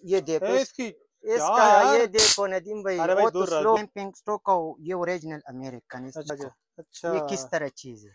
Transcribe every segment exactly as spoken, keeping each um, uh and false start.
ये देखो है इस, इसकी क्या इसका यार। ये देखो नदीम भाई, अरे भाई वो तो दूर रह स्लो दूर। पिंक स्टोक का हो, ये ओरिजिनल अमेरिकन। अच्छा इसको अच्छा ये किस तरह चीज है,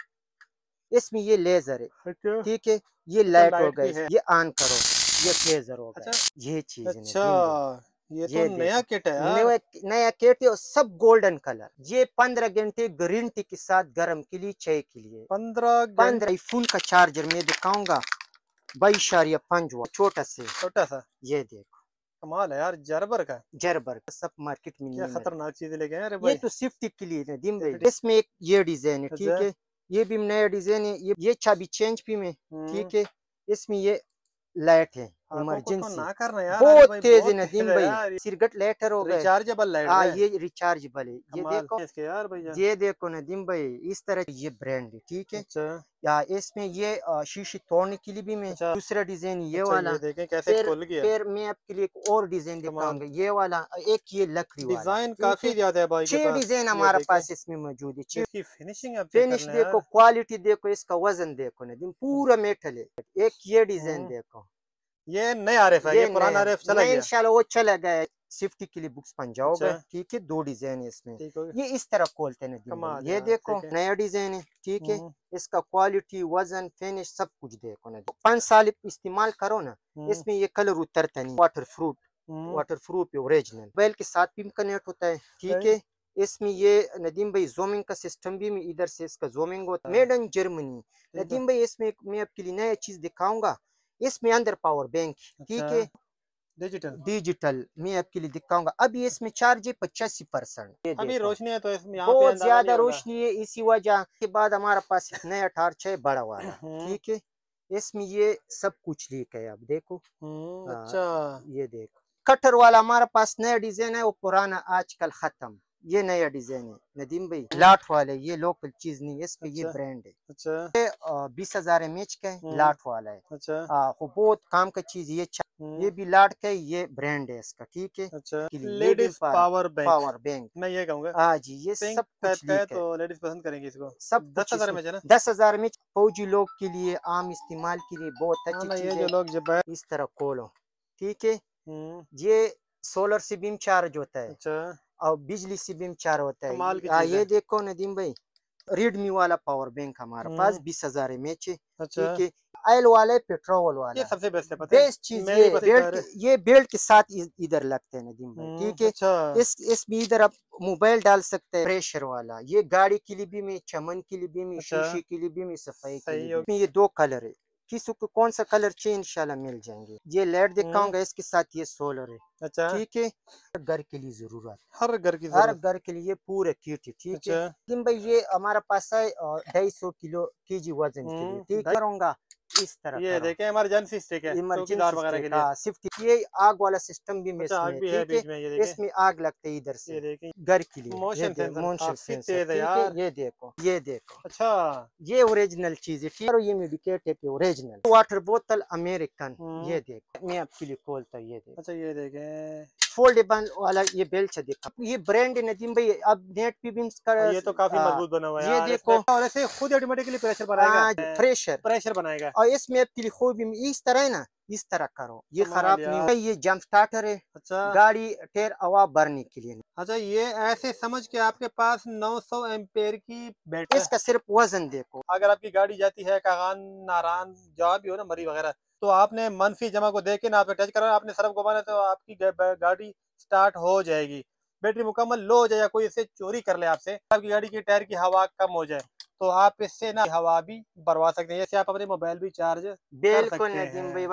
इसमें ये लेजर है, अच्छा ठीक है, ये अच्छा लाइट हो लाइट गए, भी है। ये ऑन करो, ये फ्लेजर हो अच्छा गए, ये चीज है अच्छा नदीम भाई। ये तो ये नया देखो किट है यार। नया नया केट है और सब गोल्डन कलर। ये पंद्रह घंटे ग्रीन टी के साथ गर्म के लिए, चाय के लिए। पंद्रह घंटे। पंद्रह फुल का चार्जर मैं दिखाऊंगा, बाईशारिया पंच वाट छोटा से। छोटा सा ये देखो कमाल है यार, जरबर का। जरबर का, सब मार्केट में क्या नहीं मिलता। खतरनाक चीजें लेके आए अरे ये भाई। तो सेफ्टी के लिए है दिन भाई। सेफ्टी। इसमें एक ये डिजाइन है, ठीक अच्छा। है, ये भी नया डिजाइन है। ये ये चाबी चेंज भी में, हम्म। ठीक है। इसमें ये लाइट है आंखों को तो इमरजेंसी, ना करना यार, अरे बहुत भाई तेज है बहुत तेज नदीम है भाई। यार। सिरगट लेटर हो गए। रिचार्जेबल लाइट हाँ है। ये रिचार्जेबल है, ये कमाल देखो, इसके यार भैया। ये देखो नदीम भाई, इस तरह ये ब्रांड है, ठीक है। अच्छा या इसमें ये अ, शीशी तोड़ने के लिए भी मैं अच्छा दूसरा डिजाइन ये अच्छा वाला। ये देखें कैसे फिर खुल गया। फिर मैं आपके लिए एक और डिजाइन कमाल। दिखाऊंगा, ये वाला एक, ये लकड़ी वाला, डिजाइन ठीक काफी है। ज्यादा है भाई के छह पास, डिजाइन ये हमारे देखें। पास इसमें मौजूद है, छह। इसकी फिनिशिंग आप चेक कर फिनिश लें देखो, यार। क्वालिटी देखो, इसका वजन देखो नदीम, पूरा मेटल है। एक ये डिजाइन हम्म। देखो, ये नए आरएफ है, ये ये पुराना नया आरएफ चला नया गया। इंशाल्लाह वो चला गया, सेफ्टी के लिए बुक्स बन अच्छा जाओगे, ठीक है। दो डिजाइन है इसमें, ठीक हो गया। ये इस तरह खोलते हैं नदीम भाई। कमाल ये यार देखो देखें। नया डिजाइन है, ठीक है। हम्म इसका क्वालिटी, वजन, फिनिश सब कुछ देखो नदीम। पाँच साल इस्तेमाल करो ना, हम्म इसमें ये कलर उतरता नहीं। Water proof, hmm. Water proof original, mobile के साथ भी कनेक्ट होता है, ठीक सही। है। इसमें ये नदीम भाई जूमिंग का सिस्टम भी में इधर से इसका जूमिंग होता है, मेड इन जर्मनी। ठीक है। नदीम भाई इसमें एक- मैं आपके लिए नया चीज दिखाऊंगा, इसमें अंदर पावर बैंक, अच्छा ठीक है, डिजिटल। डिजिटल मैं आपके लिए दिखाऊंगा। अभी इसमें चार्ज है पचासी परसेंट। ये अभी देखो रोशनी है तो इसमें यहाँ पे बहुत अंदाजा नहीं ज्यादा होगा। रोशनी है, इसी वजह के बाद हमारे पास एक नया टार्च है बड़ा वाला, हम्म ठीक है। इसमें ये सब कुछ लीक है, अब देखो। हम्म। हाँ, अच्छा ये देखो कटर वाला हमारे पास नया डिजाइन है, वो पुराना आजकल खत्म। ये नया डिजाइन है नदीम भाई, लाट वाले, ये लोकल चीज नहीं है, इस पे ये अच्छा ब्रांड है। अच्छा। बीस हजार एम एच का है, हम्म लाट वाला है। अच्छा। आ, वो बहुत काम का चीज, ये चा- ये हम्म भी लाट का है, ये ब्रांड है इसका, ठीक है। अच्छा। के लिए ये भी ladies power power bank, power bank. मैं ये कहूँगा। हाँ जी, ये पिंक सब टाइप कुछ का है लीक है, तो लेडीज पसंद करेंगी इसको। सब दस कुछ हजार इसमें। में है ना। दस हजार में फौजी लोग के लिए, आम इस्तेमाल के लिए बहुत हाँ अच्छी ना, ये चीज जो है। लोग जब है। इस तरह खोलो, ठीक है। हम्म ये सोलर से बीम चार्ज होता है अच्छा और बिजली से बीम चार्ज होता कमाल है। की आ, चीज ये है। देखो नदीम भाई, रेडमी वाला पावर बैंक हमारे पास हम्म बीस हजार एम एच है, अच्छा ठीक है। ऑयल वाला है, पेट्रोल ये वाला, सबसे बेस्ट है, पता है बेस्ट चीज मेरी ये बस बेल्ट, कार है। ये बेल्ट के साथ इ- इधर लगते हैं नदीम भाई, ठीक हम्म है। अच्छा इस इसमें इधर आप मोबाइल डाल सकते हैं, प्रेशर वाला। ये गाड़ी के लिए भी में, चमन के लिए भी में, अच्छा शीशे के लिए भी में, सफाई के लिए सही भी। हो। इसमें ये दो कलर है, किसी को कौन सा कलर चाहिए इंशाल्लाह मिल जाएंगे। ये लाइट हम्म दिखाऊंगा, इसके साथ ये सोलर है, अच्छा ठीक है। घर के लिए जरूरत, हर घर की हर जरूरत। घर के लिए पूरे किट है, ठीक है। अच्छा लेकिन भाई ये हमारे पास है ढाई सौ किलो केजी वजन के लिए, हम्म ठीक करूंगा, इस तरह ये करो। देखें इमरजेंसी स्टिक है चौकीदार इमरजेंसी वगैरह स्टे के का लिए। सिर्फ ये आग वाला सिस्टम भी में अच्छा इसमें आग है, भी है ठीक है। बीच में, ये देखें। इसमें आग लगते है इधर से, ये देखें घर के लिए। ये मोशन देखो सेंसर मोशन काफी सेंसर, तेज है ठीक है। यार। ये देखो, ये देखो, अच्छा ये ओरिजिनल चीज है, ठीक है। और ये मेडिकेट है ओरिजिनल वाटर बोतल अमेरिकन। हम्म ये देखो मैं आपके लिए खोलता हूँ, ये देखो अच्छा ये देखें। फोल्डेबल वाला ये बेल्ट से देखो, ये ब्रांड है नदीम भाई। अब नेट पे भी और ये तो काफी आ, मजबूत बना हुआ है ये यार, इसमें देखो, और ऐसे खुद ऑटोमेटिकली प्रेशर बनाएगा। प्रेशर, प्रेशर बनाएगा। और इसमें आपके लिए खूब इस तरह है ना, इस तरह करो, ये कमाल खराब नहीं यार। होगा। ये जंप स्टार्टर है, अच्छा गाड़ी टेर हवा भरने के लिए। अच्छा ये ऐसे समझ के आपके पास नौ सौ एम्पेयर की बैटरी। इसका सिर्फ वजन देखो, अगर आपकी गाड़ी जाती है कागान नारान जहाँ भी हो ना, मरी वगैरह, तो आपने मनफी जमा को देख के ना आपने टच करा, आपने सरफ घुमाना तो आपकी गा- गाड़ी स्टार्ट हो जाएगी। बैटरी मुकम्मल लो हो जाए या कोई इसे चोरी कर ले आपसे, आपकी गाड़ी की टायर की हवा कम हो जाए, तो आप इससे ना हवा भी भरवा सकते हैं, जैसे आप अपने मोबाइल भी चार्ज कर बिल्कुल सकते नदीम भाई। हैं।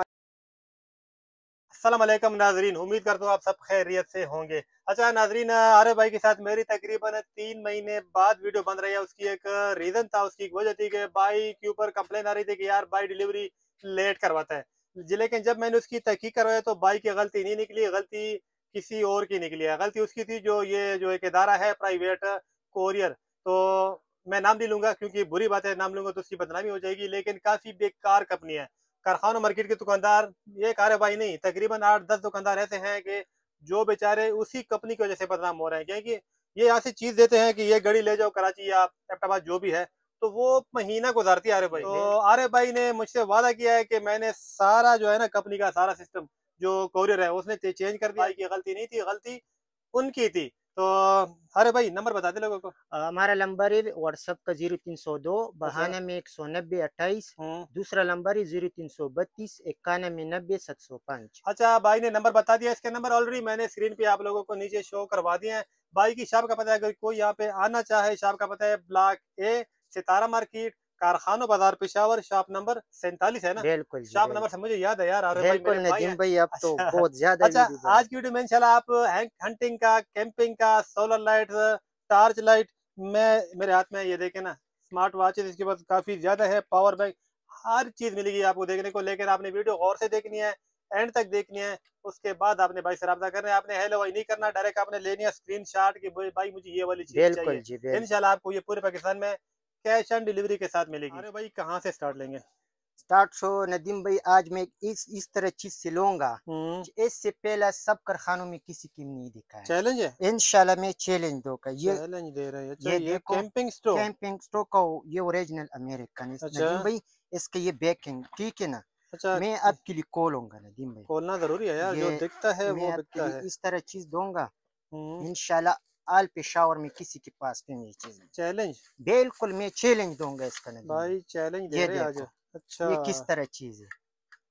अस्सलाम वालेकुम नाजरीन, उम्मीद करता हूँ आप सब खैरियत से होंगे। अच्छा नाजरीन, आरे भाई के साथ मेरी तकरीबन तीन महीने बाद वीडियो बन रही है। उसकी एक रीज़न था, उसकी एक वजह थी कि बाई के ऊपर कंप्लेन आ रही थी कि यार बाई डिलीवरी लेट करवाता है जी। लेकिन जब मैंने उसकी तहकीक करवाया तो बाई की गलती नहीं निकली, गलती किसी और की निकली है। गलती उसकी थी जो ये जो एक इदारा है प्राइवेट कोरियर, तो मैं नाम नहीं लूंगा क्योंकि बुरी बात है, नाम लूंगा तो उसकी बदनामी हो जाएगी, लेकिन काफ़ी बेकार कंपनी है। कारखाना मार्केट के दुकानदार, ये कार भाई नहीं, तकरीबन आठ दस दुकानदार ऐसे हैं कि जो बेचारे उसी कंपनी की वजह से बदनाम हो रहे हैं, क्योंकि ये यहाँ से चीज देते हैं कि ये गाड़ी ले जाओ कराची या एबटाबाद जो भी है, तो वो महीना गुजारती है आरे भाई। तो आरे भाई ने मुझसे वादा किया है कि मैंने सारा जो है ना कंपनी का सारा सिस्टम जो कोरियर है उसने चेंज कर दिया। भाई की गलती नहीं थी, गलती उनकी थी। तो अरे भाई नंबर बता दे लोगों को। हमारा नंबर है व्हाट्सएप का जीरो तीन सौ दो अच्छा। बहाने में एक सौ नब्बे अट्ठाईस। हम्म। दूसरा नंबर है जीरो तीन सौ बत्तीस इक्यानवे नब्बे सात सौ पाँच। अच्छा, भाई ने नंबर बता दिया। इसके नंबर ऑलरेडी मैंने स्क्रीन पे आप लोगों को नीचे शो करवा दिए हैं। भाई की शॉप का पता है, अगर कोई यहाँ पे आना चाहे, शॉप का पता है ब्लॉक ए, सितारा मार्केट, कारखानो बाजार, पेशावर। शॉप नंबर सैंतालीस है ना? बिल्कुल जी, शॉप नंबर बिल्कुल से मुझे याद है यार। अरे भाई बिल्कुल मेरे भाई नदीम हैं। भाई, अब तो अच्छा। बहुत ज्यादा अच्छा, वीडियो बना। आज की वीडियो में इंशाल्लाह आप हंटिंग का, कैंपिंग का, सोलर लाइट, टॉर्च लाइट, मैं मेरे हाथ में ये देखे ना स्मार्ट वॉचेस, इसके पास काफी ज्यादा है, पावर बैंक, हर चीज मिलेगी आपको देखने को। लेकिन आपने वीडियो गौर से देखनी है, एंड तक देखनी है। उसके बाद आपने भाई से रब्ता करना है। आपने हेलो भाई नहीं करना, डायरेक्ट आपने लेनी है स्क्रीन शॉट की भाई मुझे ये वाली चीज बिल्कुल चाहिए। जी, बिल्कुल इंशाल्लाह आपको ये पूरे पाकिस्तान में कैश ऑन डिलीवरी के साथ मिलेगी। अरे भाई कहाँ से स्टार्ट लेंगे? स्टार्ट शो नदीम भाई, आज मैं इस इस तरह चीज से लूंगा। हम्म। इससे पहला सब कारखानों में किसी की नहीं दिखा है। चैलेंज है, इंशाल्लाह मैं चैलेंज दूंगा। ये चैलेंज दे रहे हैं। अच्छा, ये ये देखो, कैंपिंग स्टोव। कैंपिंग स्टोव का ये ओरिजिनल अमेरिकन है अच्छा। नदीम भाई। इसका ये बैकिंग ठीक है ना। अच्छा, मैं आपके लिए खोलूंगा नदीम भाई। खोलना जरूरी है यार, ये जो दिखता है मैं वो आपके बिकता लिए है। इस तरह चीज दूंगा। हम्म। इंशाल्लाह आल पेशावर में किसी के पास भी नहीं चीज। चैलेंज। बिल्कुल मैं चैलेंज दूंगा इसका नदीम भाई। भाई चैलेंज दे ये रहे हैं आज। देखो, अच्छा। ये किस तरह चीज है।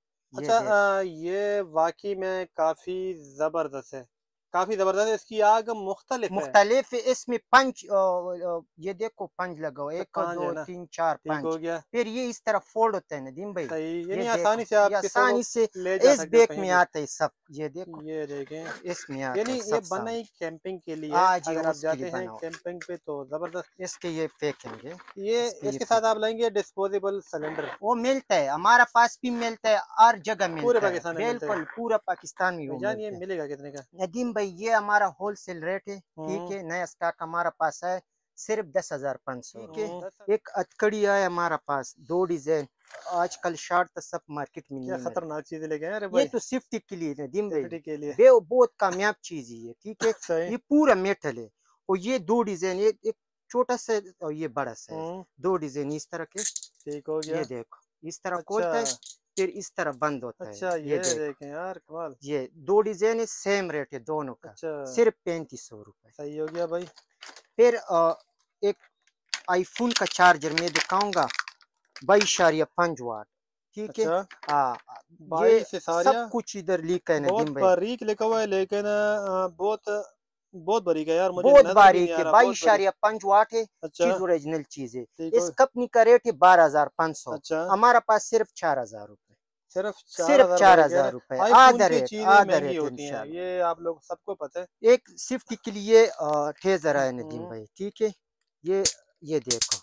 ये अच्छा, देखो, अ, ये वाकई में काफी जबरदस्त है, काफी जबरदस्त है। इसकी आग मुख्तलिफ है। मुख्तलिफ इसमें पंच अ, अ, ये देखो पंच लगाओ, अच्छा, एक पाँच है दो ना? तीन चार ठीक हो पांच। गया। फिर ये इस तरह फोल्ड होता है नदीम भाई। सही, ये यानी देखो, आसानी से ये आप किसी को आसानी से ले जा इस सकते हो बैग कहीं में भी। आता है सब। ये देखो, ये देखें, इसमें आता यानी है ये सब बना सामान। ही कैंपिंग के लिए है। आज ये अगर आप उसके लिए जाते हैं बनाओ। कैंपिंग पे तो जबरदस्त। इसके ये फेंकेंगे। ये इसके ये इसके साथ फेंक, आप लेंगे डिस्पोजेबल सिलेंडर। वो मिलता है हमारा पास भी मिलता है, हर जगह पूरे मिलता है। पाकिस्तान में मिलते हैं। बिल्कुल पूरा पाकिस्तान में वो भाईजान ये मिलता है। मिलेगा कितने का? नदीम भाई ये हमारा होलसेल रेट है ठीक हम्म। है। नया स्टॉक हमारा पास है सिर्फ दस हजार पाँच सौ ठीक हम्म। है। एक अतकड़ी है हमारा पास, दो डिजाइन। आजकल शार्ट तो सब मार्केट में क्या नहीं मिल। खतरनाक चीजें लेके आए अरे ये भाई। तो सेफ्टी के लिए नदीम भाई, सेफ्टी के लिए। बे बहुत कामयाब चीज है ये ठीक है। सही। ये पूरा मेटल है। और ये दो डिजाइन, एक एक छोटा सा और ये बड़ा साइज, हम्म। दो डिजाइन इस तरह के। ठीक हो गया। ये देखो, इस तरह अच्छा। खोलता है, फिर इस तरह बंद होता है। अच्छा, ये ये देखो, देखें यार कमाल। ये दो डिजाइन है, सेम रेट है दोनों का, अच्छा। सिर्फ पैंतीस सौ रुपए। सही हो गया भाई। फिर अ, एक आईफोन का चार्जर मैं दिखाऊंगा, बाईस इशारिया पाँच वाट ठीक है। अच्छा, हाँ, ये बाईस सब इशारिया कुछ इधर लिखा है बहुत नदीम भाई। बारीक लिखा हुआ है, लेकिन अ, बहुत बहुत बारीक है यार, मुझे बहुत नजर भी नहीं बारीक आ है, रहा, बाईस बहुत बारीक। इशारिया पाँच वाट है। अच्छा। चीज ओरिजिनल चीज है। ठीक इस हो। कंपनी का रेट है बारह हजार पाँच सौ। अच्छा, हमारा पास सिर्फ चार हजार रुपए। सिर्फ चार सिर्फ हजार चार भाई कह हजार रहे रुपए, हैं। आईफोन आधा की रेट, चीजें आधा महंगी रेट होती हैं, इंशाल्लाह। ये आप लोग सबको पता है। एक सेफ्टी के लिए अ, ठेजर है नदीम हम्म। भाई ठीक है। ये ये देखो,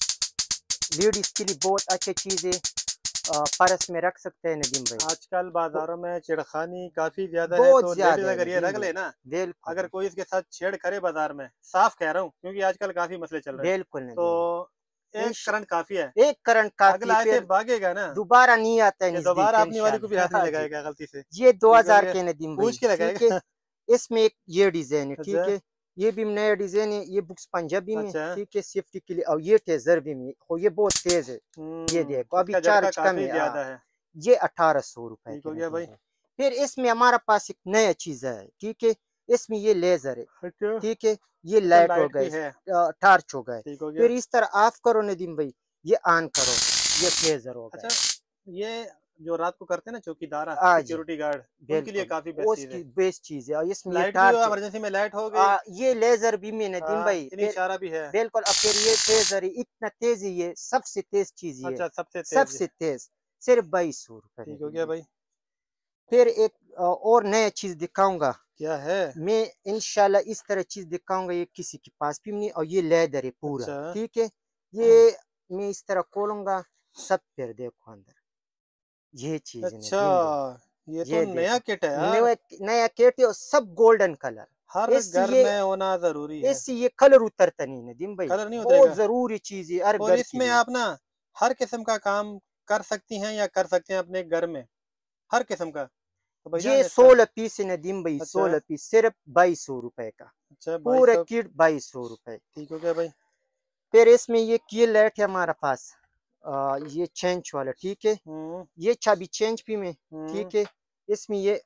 लेडीज के लिए बहुत अच्छी चीज है। अ, पर्स में रख सकते हैं नदीम भाई। आजकल बाजारों में छेड़खानी काफी ज्यादा है, बहुत तो लेडीज ज्यादा है अगर ये नदीम रख भाई। ले ना, बिल्कुल अगर कोई इसके साथ छेड़ करे बाजार में, साफ कह रहा हूँ क्योंकि आजकल काफी मसले चल रहे हैं, बिल्कुल तो नदीम भाई। एक इंश- करंट काफी है। एक करंट काफी, अगला ऐसे फिर भागेगा ना, दोबारा नहीं आता है ये नजदीक दोबारा अपनी वाली को भी हाथ इंशाल्लाह। नहीं हाँ जी, लगाएगा गलती से। ये ठीक हो दो हज़ार गया। के नदीम भाई पूछ के ठीक है। लगाएगा। इसमें एक ये डिजाइन है ठीक अच्छा। है। ये भी नया डिजाइन है, ये बुक्स पंजाबी में अच्छा। ठीक है, सेफ्टी के लिए। और ये टेजर भी में और ये बहुत तेज है। ये देखो हम्म, अभी इसका झटका चार्ज कम काफी है। हाँ, ज्यादा है। ये अठारह सौ रुपए ठीक के हो गया नदीम भाई। भाई। फिर इसमें हमारा पास एक नया चीज है ठीक है। इसमें ये लेजर है अच्छा। ठीक है। ये अच्छा, लाइट हो लाइट भी गए, है। टार्च हो गए। ठीक हो गया। फिर इस तरह ऑफ करो नदीम भाई, ये ऑन करो, ये लेजर हो अच्छा, गए। ये जो रात को करते हैं ना चौकीदार, हाँ जी, सिक्योरिटी गार्ड, उनके लिए बिल्कुल काफी वो बेस्ट चीज उसकी है। बेस्ट चीज है। और इसमें ये लाइट भी हो, टार्च, इमरजेंसी में लाइट हो गई। आ, ये लेजर भी में नदीम हाँ, भाई। यानी फिर इशारा भी है। बिल्कुल, अब फिर ये टेजर है, इतना तेज है, ये सबसे तेज चीज ये, अच्छा, सबसे तेज। सबसे तेज, सिर्फ बाईस सौ रुपए ठीक हो नदीम गया भाई। भाई। फिर एक अ, और नया चीज दिखाऊंगा क्या है? मैं इंशाल्लाह। इस तरह चीज दिखाऊंगा, ये किसी के पास भी नहीं। और ये लेदर है पूरा अच्छा। ठीक है। ये मैं इस तरह खोलूंगा, सब फिर देखो अंदर, ये चीज है अच्छा, नदीम भाई। ये तो ये नया देखो, किट है यार, नया नया केट है और सब गोल्डन कलर। हर इससे घर ये में होना जरूरी है। इससे ये कलर उतरता नहीं नदीम भाई। कलर नहीं बहुत उतरेगा। जरूरी चीज है हर और घर के इसमें लिए। आप ना हर किस्म का काम कर सकती हैं या कर सकते हैं अपने घर में, हर किस्म का। तो ये भाईजान इसका। सोलह पीस है नदीम भाई, अच्छा। सोलह पीस सिर्फ बाईस सौ रुपए का। अच्छा, बाईस पूरा सौ किट बाईस सौ रुपए। ठीक हो गया भाई। फिर इसमें ये की लाइट है हमारा पास, आ, ये चेंज वाला ठीक है। हम्म। ये चाबी चेंज भी में हम्म। ठीक है। इसमें ये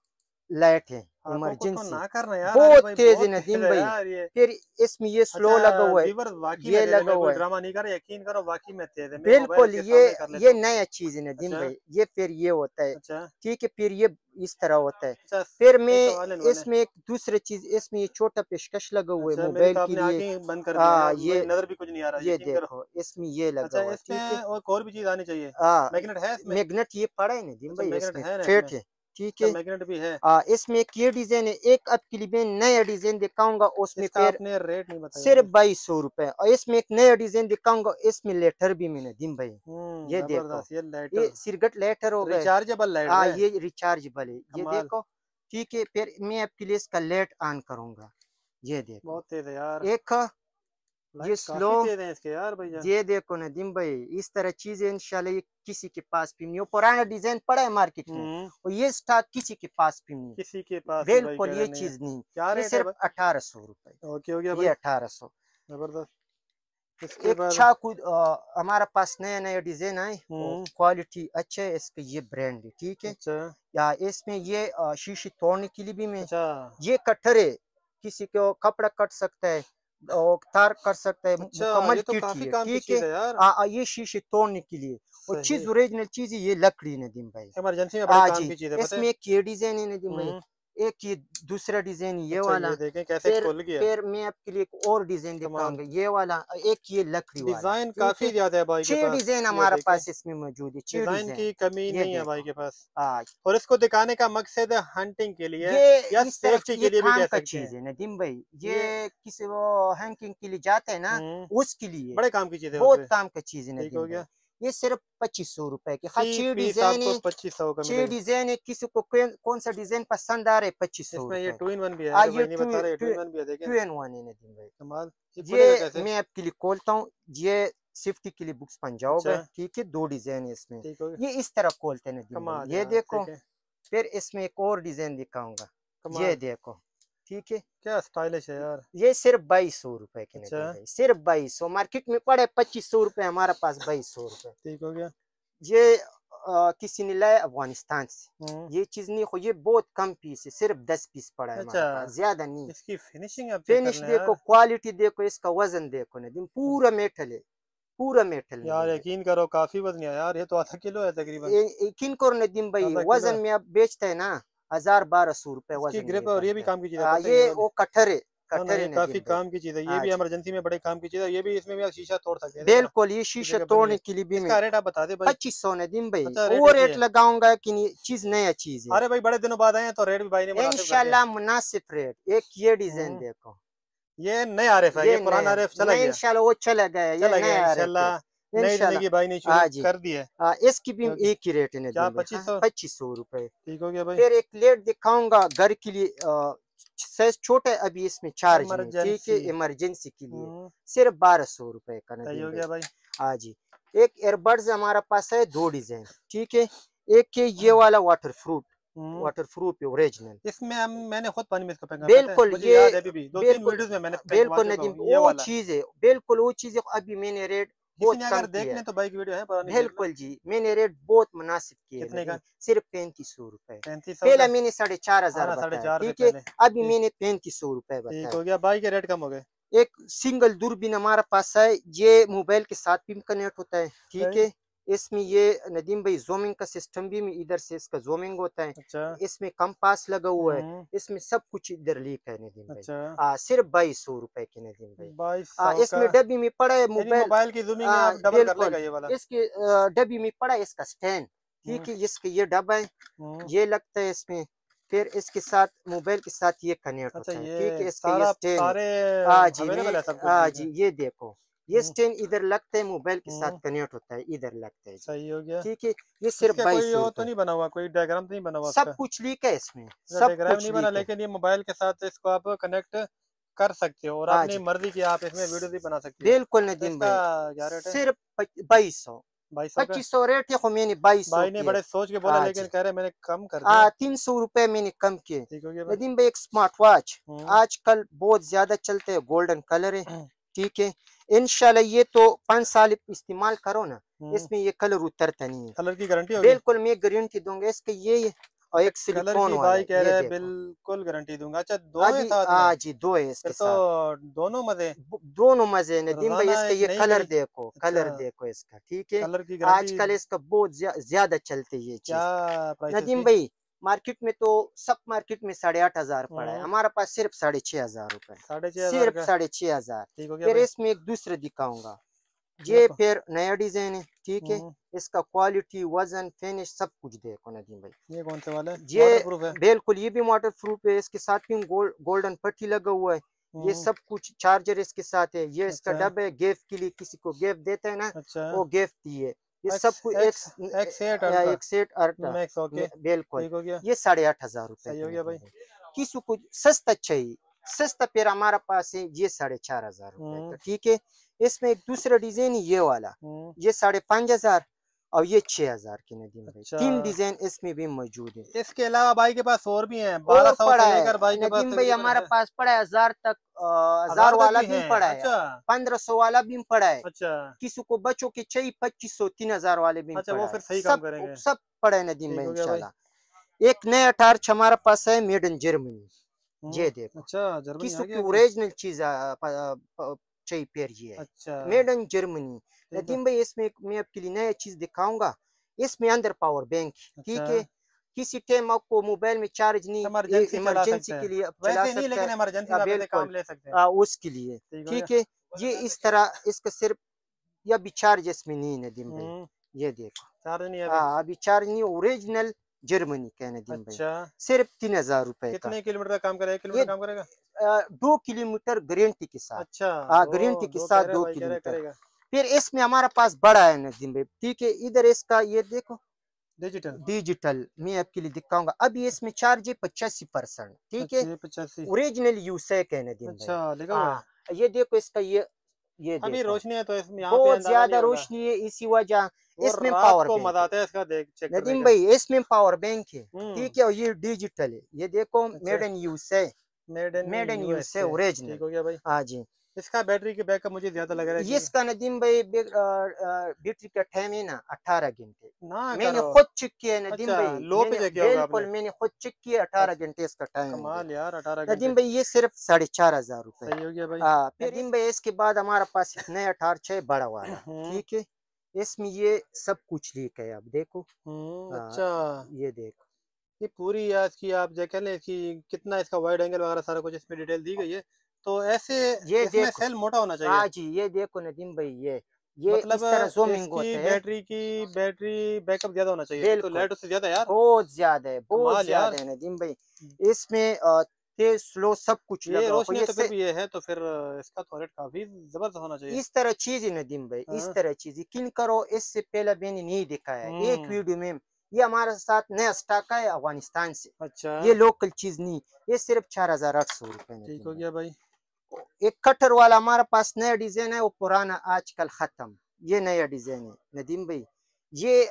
लाइट है, आंखों को तो इमरजेंसी ना करना यार, अरे बहुत भाई तेज है बहुत तेज नदीम है भाई। यार ये। फिर इसमें ये स्लो लगा अच्छा हुआ है, व्यूवर वाकई में ये तेज है, लगा मैं कोई हुआ है, ड्रामा नहीं कर रहा, यकीन करो वाकई में तेज है, मैं मोबाइल बिल्कुल। इसके ये सामने कर लेता ये हूँ। नया चीज है नदीम अच्छा भाई, ये फिर ये होता है, अच्छा ठीक है, फिर ये इस तरह होता है। अच्छा। फिर ये मैं तो ऑल इन वन है। इसमें एक दूसरी चीज, इसमें ये छोटा पेशकश लगा हुआ है अच्छा मेरी मोबाइल तो के आपने लिए। आंखें बंद कर दी हैं आ, यार, मेरी ये नजर भी कुछ नहीं आ रहा, ये यकीन करो। देखो इसमें ये लगा अच्छा हुआ है, ठीक है। इसमें और और भी चीज आनी चाहिए। आ, मैग्नेट है इसमें? मैग्नेट ये पड़ा है नदीम अच्छा भाई, मैग्नेट इसमें है ना इसमें? फेट है, ठीक अच्छा है। मैग्नेट भी है। आ, इसमें एक ये डिजाइन है, एक अब के लिए मैं नया डिजाइन दिखाऊंगा, उसमें इसका फिर आपने रेट नहीं बताया सिर्फ अभी। बाईस सौ रुपए। और इसमें एक नया डिजाइन दिखाऊंगा, इसमें लेटर भी मैंने दिन भाई, हम्म ये देखो, जबरदस्त, ये ये लाइटर सिरगट लेटर हो गए। रिचार्जेबल लाइटर हाँ है। ये रिचार्जेबल है, ये कमाल। देखो, ठीक है। फिर मैं आपके लिए इसका लेट ऑन करूंगा, ये देखो, बहुत तेज है यार, एक ये लाइट स्लो, काफी तेज है इसके यार भैया। ये देखो नदीम भाई, इस तरह चीजें इंशाल्लाह ये किसी के पास भी नहीं हो, पुराना डिजाइन पड़ा है मार्केट में, हम्म और ये स्टॉक किसी के पास भी नहीं, किसी के पास भी भाई बिल्कुल कह रहे ये नहीं है। चीज नहीं। क्या ये रेट है सिर्फ भाई? अठारह सौ रुपए, ओके हो गया ये भाई, अठारह सौ। जबरदस्त। इसके एक बाद चाकू अ, हमारे पास नया नया डिजाइन आए, हम्म क्वालिटी अच्छा है इसका, ये ब्रांड है, ठीक है। अच्छा या इसमें ये अ, शीशी तोड़ने के लिए भी मैं, अच्छा ये कटर है, किसी को कपड़ा कट सकता है और तार कर सकता है, अच्छा, मुकम्मल ये तो किट ही काफी है, काम की ठीक है। चीज है यार। आ, आ, ये शीशे तोड़ने के लिए, और सही, चीज ओरिजिनल चीज है, ये लकड़ी नदीम भाई। इमरजेंसी में बड़े हाँ काम जी, की चीज है पता है। इसमें एक ये डिजाइन है नदीम भाई, हम्म एक ये दूसरा डिजाइन ये अच्छा वाला। ये देखें कैसे फिर खुल गया, फिर मैं आपके लिए एक और डिजाइन कमाल। दिखाऊंगा, ये वाला, एक ये लकड़ी वाला, डिजाइन ठीक काफी है। ज्यादा है भाई के छह पास, डिजाइन ये हमारे देखें पास इसमें मौजूद है, छह डिजाइन डिजाइन, की कमी ये नहीं है भाई देखो। के पास। हाँ और इसको दिखाने का मकसद है हंटिंग के लिए ये या इस तरफ सेफ्टी ये के लिए भी काम कह का सकते चीज हैं। है नदीम भाई, ये ये किसी वो हैंकिंग के लिए जाते हैं ना, हम्म उसके लिए बड़े काम की चीज है बहुत उससे। काम का चीज है ठीक हो नदीम भाई। गया, ये सिर्फ पच्चीस सौ रुपए की, हाँ सी छह पीस डिजाइन आपको है, पच्चीस सौ का छह मिलेगा। डिजाइन है, किसी को कौन कौन सा डिजाइन पसंद आ रहा है, पच्चीस सौ इसमें ये रुपए। टू इन वन भी है, आ अरे ये भाई नहीं टू बता रहे, टू टू इन वन भी है देखे टू ना, एन वन है नदीम भाई। कमाल। ये खुलेगा ये कैसे? मैं आपके लिए खोलता हूँ, ये सेफ्टी के लिए बुक्स पंजाब अच्छा है, ठीक है, दो डिजाइन है इसमें, ठीक हो गया, ये इस तरह खोलते हैं नदीम भाई, कमाल ये यार देखो। देखें, फिर इसमें एक और डिजाइन दिखाऊंगा, ये कमाल, देखो, ठीक है। क्या स्टाइलिश है यार। ये सिर्फ बाईस सौ रुपए के अच्छा नदीम भाई, सिर्फ बाईस सौ, मार्केट में पड़े पच्चीस सौ रुपए, हमारे पास बाईस सौ रुपए। ठीक हो गया। ये अ, किसी ने लाया अफगानिस्तान से, हम्म ये चीज नहीं हो, ये बहुत कम पीस है, सिर्फ दस पीस पड़ा है अच्छा, हमारे पास, ज्यादा नहीं। इसकी फिनिशिंग आप चेक कर फिनिश लें देखो, यार। क्वालिटी देखो, इसका वजन देखो नदीम, पूरा मेटल है, पूरा मेटल यार नदीम यकीन करो काफी वजन है यार, ये तो आधा किलो है तकरीबन। भाई। किन को नदीम भाई, आधा किलो वजन है। में अब बेचते हैं ना, हजार बारह सौ रुपए इसकी वजन में ये ग्रिप और ये भी बनता है। काम की चीज है आ, पता है, ये ये वाली। वो कटर है, ना ना कटर ये है काफी नदीम भाई। काम की चीज है, ये हाँ भी जी, इमरजेंसी में बड़े काम की चीज है, ये भी इसमें भी आप शीशा तोड़ सकते हैं, देखो ना बिल्कुल, ये किस शीशे जगह बनी है। तोड़ने के लिए भी मैं इसका रेट आप बता दे भाई। पच्चीस सौ नदीम भाई, अच्छा रेट वो एक ही रेट है। लगाऊंगा कि ये चीज नया चीज है। अरे भाई बड़े दिनों बाद आए हैं तो रेट भी भाई ने मुनासिब कर दिया। इंशाल्लाह मुनासिब रेट। एक ये डिजाइन हम्म देखो, ये नए आरिफ है, ये ये पुराना नया, आरिफ चला नहीं गया। इंशाल्लाह वो चला गया, ये चला गया नया रेट है, इंशाल्लाह, नई इंशाल्लाह। जिंदगी भाई ने शुरू हाँ जी, कर दी है। हाँ इसकी भी क्योंकि एक ही रेट है क्या नदीम भाई, पच्चीस हाँ सौ पच्चीस सौ रुपए। ठीक हो गया भाई। फिर एक प्लेट दिखाऊंगा घर के लिए, अ, साइज छोटा है, अभी इसमें चार्ज नहीं, ठीक है, इमरजेंसी इमरजेंसी के लिए हम्म सिर्फ बारह सौ रुपए का सही नदीम हो भाई। गया भाई। हाँ जी, एक एयरबड्स हमारे पास है, दो डिजाइन, ठीक है। एक है ये वाला water proof, hmm water proof original, इसमें हम मैंने खुद पानी में इसको फेंका पता है, बिल्कुल मुझे ये, याद है अभी भी दो तीन बिल्कुल वीडियोस में मैंने फेंकवा बिल्कुल चुका नदीम, हूँ ये वो वाला। चीज है, बिल्कुल वो चीज है, अभी मैंने रेट किसी बहुत ने कम अगर देख किया लें है, तो बाइक वीडियो है पुरानी, देख लो। बिल्कुल जी, मैंने रेट बहुत मुनासिब किए कितने नदीम, का? सिर्फ पैंतीस सौ रुपए। पैंतीस सौ पहला का। मैंने साढ़े चार हाँ हजार ना साढ़े बताया, चार से ठीक है, पहले अभी ठीक। मैंने पैंतीस सौ रुपए ठीक बताया। हो गया, बाइक के रेट कम हो गए। एक सिंगल दूरबीन हमारे पास है, ये मोबाइल के साथ भी कनेक्ट होता है, ठीक सही। है। इसमें ये नदीम भाई जूमिंग का सिस्टम भी में इधर से इसका जूमिंग होता है, अच्छा इसमें कंपास लगा हुआ है, हम्म इसमें सब कुछ इधर लीक है नदीम भाई। अच्छा आ, सिर्फ बाईस सौ रुपए की नदीम भाई। बाईस आ, सौ का। इसमें डब्बी में पड़ा है यानी मोबाइल, मोबाइल की जूमिंग आ, अब डबल कर बिल्कुल, लेगा ये वाला। इसके आ, डब्बी में पड़ा है इसका स्टैंड, हम्म ठीक है, इसके ये डब्बा है, हम्म ये लगता है इसमें। फिर इसके साथ मोबाइल के साथ ये कनेक्ट अच्छा होता है, ठीक ये है, इसका ये सारा स्टैंड है। सारे हाँ जी, मैं अवेलेबल है सब कुछ हाँ बीच में। जी, ये देखो, ये हम्म स्टैंड इधर लगता है, मोबाइल के साथ हम्म कनेक्ट होता है, इधर लगता है जी, सही हो गया। ठीक है। ये सिर्फ इसका बाईस कोई सौ वो तो रुपए नहीं बना हुआ, कोई डायग्राम तो नहीं बना हुआ सब उसका? कुछ लीक है इसमें, अच्छा सब डायग्राम कुछ नहीं बना, लीक है। लेकिन ये मोबाइल के साथ इसको आप कनेक्ट कर सकते हो और हाँ अपनी जी, मर्जी की आप इसमें वीडियो भी बना सकते हो। बिल्कुल तो नदीम इसका भाई, क्या रेट है? सिर्फ बाईस सौ, बाईस सौ का। पच्चीस सौ रेट है, तो मैंने बाईस सौ भाई ने किए। बड़े सोच के बोला हाँ लेकिन जी, कह रहे मैंने कम कर दिया। आ, तीन सौ रुपए मैंने कम किए। ठीक हो गया भाई। नदीम भाई एक स्मार्ट वॉच हम्म आजकल बहुत ज्यादा चलते हैं, गोल्डन कलर है, हम्म ठीक है। इंशाल्लाह ये तो पाँच साल इस्तेमाल करो ना, हम्म, इसमें ये कलर उतरता नहीं है, कलर की गारंटी होगी? बिल्कुल मैं गारंटी दूंगा इसके। ये और एक कलर सिलिकॉन की वाला भाई है, कह ये रहा है देखो। बिल्कुल गारंटी दूंगा। अच्छा दो है अभी साथ में, हाँ जी, दो है फिर इसके तो साथ। दोनों मजे। ब- दोनों मजे हैं नदीम भाई। रोजाना इसका एक ये नई कलर घड़ी। देखो, अच्छा, कलर देखो इसका, ठीक है। कलर की गारंटी। आजकल इसका बहुत ज्या- ज्यादा चलते ये क्या चीज प्राइस है नदीम इसकी? भाई। मार्केट में तो सब मार्केट में साढ़े आठ हजार पड़ा है, हम्म, हमारे पास सिर्फ साढ़े छह हजार रुपए, साढ़े छह हजार सिर्फ का। साढ़े छह हजार। ठीक हो गया फिर भाई। इसमें एक दूसरे दिखाऊंगा, ये देखो। फिर नया डिजाइन है, ठीक है। हम्म, इसका क्वालिटी, वजन, फिनिश सब कुछ देखो नदीम भाई। ये कौन से वाला है, ये वाटर प्रूफ है? बिल्कुल, ये भी वाटर प्रूफ है, इसके साथ भी गोल्ड गोल्डन पट्टी लगा हुआ है। ये हम्म, सब कुछ चार्जर इसके साथ है, ये इसका अच्छा डब्बा है गिफ्ट के लिए, किसी को गिफ्ट देते हैं ना, अच्छा। वो गिफ्ट दिए। ये एक्स सब कुछ एक्स एक एक्स एट अल्ट्रा एक सेट अर्टा मैक्स, ओके बिल्कुल। ठीक हो गया। ये साढ़े आठ हजार रुपए सही के हो गया नदीम भाई। भाई। किसी को सस्ता चाहिए, सस्ता फिर हमारा पास है, ये साढ़े चार हजार रुपए हम्म, का, ठीक है। इसमें एक दूसरा डिजाइन है ये वाला, हम्म, ये साढ़े पाँच हजार और ये छह हजार की नदीम भाई। अच्छा। तीन डिजाइन इसमें भी मौजूद है। इसके अलावा भाई के पास और भी हैं, बारह और सौ पड़ा से है लेकर भाई के पास नदीम भाई, तकरीबन हमारे है। पास पड़ा है हजार तक, अ, हजार हजार तक वाला भी भी हैं, पड़ा है, अच्छा पंद्रह सौ वाला भी पड़ा है। अच्छा किसी को बच्चों के चाहिए पच्चीस सौ, तीन हजार वाले भी अच्छा, वो पड़ा है, फिर सही काम सब करेंगे। सब पड़ा है नदीम ठीक भाई हो गया भाई। इंशाल्लाह। एक नया टार्च हमारे पास है, मेड इन जर्मनी, ये हम्म, देखो। अच्छा जर्मनी आ किसी की गया अभी। ओरिजिनल चीज आ, प- प- चाहिए पेर ये है, अच्छा मेड इन जर्मनी। ठीक है। नदीम भाई इसमें एक- मैं आपके लिए नया चीज दिखाऊंगा, इसमें अंदर पावर बैंक, अच्छा, ठीक है। किसी टाइम आपको मोबाइल में चार्ज नहीं, इमरजेंसी चला इमरजेंसी सकते हैं, के लिए आप चला वैसे नहीं सकते लेकिन हैं, इमरजेंसी आ, में आप ऐसे बिल्कुल, काम ले सकते हैं। आ, उसके लिए, ठीक हो गया। ठीक है। ये इस तरह इसका सिर्फ, ये अभी चार्ज इसमें नहीं है नदीम भाई, हम्म, ये देखो। चार्ज नहीं है अभी। हाँ अभी चार्ज नहीं, ओरिजिनल जर्मनी का है नदीम भाई, अच्छा, सिर्फ तीन हजार रुपए का। कितने किलोमीटर का काम करेगा, एक ये किलोमीटर काम करेगा? अ, दो किलोमीटर गारंटी के साथ, अच्छा, हाँ दो गारंटी के दो साथ कह रहे दो भाई, कह रहे किलोमीटर करेगा। फिर इसमें हमारा पास बड़ा है नदीम भाई, ठीक है। इधर इसका ये देखो, डिजिटल। डिजिटल मैं आपके लिए दिखाऊंगा। अभी इसमें चार्ज है पचासी परसेंट, ठीक है। अच्छा, पचासी। ओरिजिनल यूसेक है नदीम भाई। अच्छा, लिखा हुआ है। हाँ ये देखो इसका ये ये अभी देखो, रोशनी है तो इसमें यहाँ पे बहुत अंदाजा नहीं ज्यादा होगा। रोशनी है, इसी वजह। वो इसमें रात पावर को बैंक मजा है आता है इसका देख चेक करने नदीम का। भाई, इसमें पावर बैंक है, हम्म, ठीक है। और ये डिजिटल है, ये देखो, अच्छा, made in USA, made in made in USA USA. Original. ठीक हो गया भाई। हाँ जी। इसका बैटरी की बैकअप मुझे ज्यादा लग रहा है ये कि इसका नदीम भाई बैटरी का टाइम है ना अठारह घंटे। ना मैंने करो। खुद चेक किया है नदीम अच्छा, भाई, लो पे मैंने चेक किया होगा बिल्कुल आपने। मैंने खुद चेक किया, अठारह अच्छा, घंटे इसका टाइम है कमाल देखो यार, अठारह नदीम घंटे भाई। ये सिर्फ साढ़े चार हजार रुपए। सही हो गया भाई। हाँ फिर नदीम भाई इसके बाद हमारे पास एक नया टार्च है, बड़ा वाला, हम्म, ठीक है। इसमें ये सब कुछ लीक है, आप देखो। हम्म, हाँ अच्छा। ये देखो, ये पूरी यार इसकी आप जो कह लें कि कितना इसका वाइड एंगल वगैरह सारा कुछ इसमें डिटेल दी गई है। तो ऐसे ये इसमें देखो। सेल मोटा होना चाहिए। हाँ जी ये देखो नदीम भाई, ये ये मतलब इस तरह जूमिंग इसकी होता है, बैटरी की बैटरी बैकअप ज्यादा होना चाहिए, ये तो बिल्कुल। लाइट उससे ज्यादा है यार। बहुत ज्यादा है, बहुत कमाल ज्यादा यार। है नदीम भाई। इसमें अ, तेज स्लो सब कुछ ये लगा हुआ रोशनी है ये तो फिर से, भी ये है तो फिर इसका तो रेट काफी जबरदस्त होना चाहिए। इस तरह चीज है नदीम भाई, इस हाँ, तरह चीज यकीन करो, इससे पहले मैंने नहीं दिखाया है एक हम्म, वीडियो में। ये हमारे साथ नया स्टॉक है अफगानिस्तान से, अच्छा ये लोकल चीज नहीं, ये सिर्फ चार हजार आठ सौ रुपए ठीक नदीम हो भाई। गया भाई। एक कटर वाला हमारे पास नया डिजाइन है, वो पुराना आजकल खत्म, ये नया डिजाइन है नदीम भाई। ये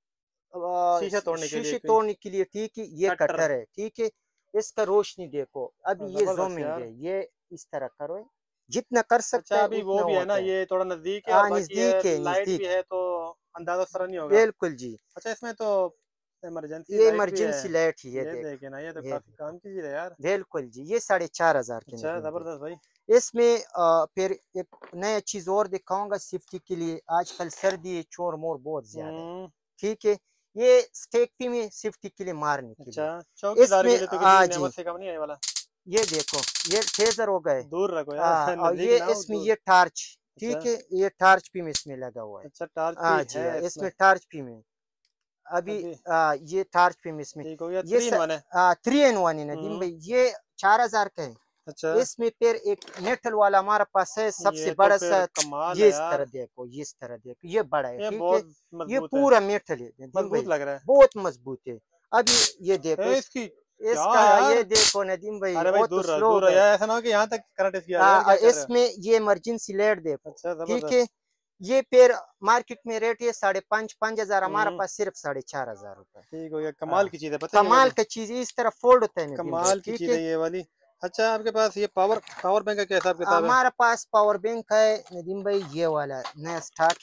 अ, शीशा तोड़ने के लिए शीशे कोई तोड़ने के लिए, ठीक है। ये कटर। कटर है, ठीक है। इसका रोशनी देखो, अभी ये जबरदस्त जूमिंग यार। है, ये इस तरह करो, जितना कर सकता अच्छा, है अभी वो उतना भी है ना, होता है। ये थोड़ा नजदीक है और हाँ बाकी ये नजदीक है, लाइट भी नजदीक, है तो अंदाजा उस तरह नहीं होगा। बिल्कुल जी। अच्छा, इसमें तो इमरजेंसी ये लाइट भी है। इमरजेंसी लाइट ही, ये ये देख, देखे ना, ये तो ये काफी काम की चीज है यार। बिल्कुल जी, ये साढ़े चार हजार के अच्छा, नदीम भाई। जबरदस्त भाई। इसमें अ, फिर एक नया चीज और दिखाऊंगा सेफ्टी के लिए, आजकल सर्दी है, चोर मोर बहुत ज्यादा है, हम्म, ठीक है। ये स्टेक में सेफ्टी के लिए, मारने के अच्छा, लिए। चौकीदार के इसमें लिए तो किसी हाँ जी, नेमत से कम नहीं है ये वाला। ये देखो, ये टेजर हो गए। दूर रखो यार हाँ और नजदीक ये ना हो, इसमें दूर। ये टार्च, अच्छा ठीक है। ये टार्च भी में इसमें लगा हुआ है। अच्छा, टॉर्च भी हाँ जी है हाँ, इसमें। इसमें टार्च भी में अभी अभी आ, ये टार्च भी में इसमें, ठीक हो गया, ये थ्री इन वन है। थ्री एन वन है नदीम हम्म, भाई, ये चार हजार का है। अच्छा, इसमें फिर एक मेटल वाला हमारे पास है, सबसे ये तो बड़ा फिर सा। कमाल ये है इस तरह यार। देखो, ये इस तरह देखो, ये बड़ा है, ये ठीक है। बहुत ये मजबूत है, पूरा मेटल है नदीम मजबूत भाई, लग रहा है। बहुत मजबूत है। अभी ये देखो ए, इस, इसकी क्या इसका है ये यार। देखो नदीम भाई, अरे भाई वो तो दूर रहो, स्लो हो दूर रहो गए। यार, ऐसा ना हो कि यहाँ तक करंट इसकी आ जाए यार, आ, क्या कर रहे हो। इसमें ये इमरजेंसी लाइट देखो, अच्छा, ठीक जबरदस्त। है। ये फिर मार्केट में रेट है साढ़े पाँच पाँच हजार, हमारे हम्म, पास सिर्फ साढ़े चार हजार रुपए। ठीक हो गया, कमाल हाँ की चीज है, पता है ये कमाल वाली। का चीज है, इस तरह फोल्ड होता है नदीम भाई, कमाल की ठीक चीज है। है ये वाली। अच्छा, आपके पास ये पावर पावर बैंक का क्या हिसाब किताब है? हमारे पास पावर बैंक है नदीम भाई, ये वाला नया स्टॉक है,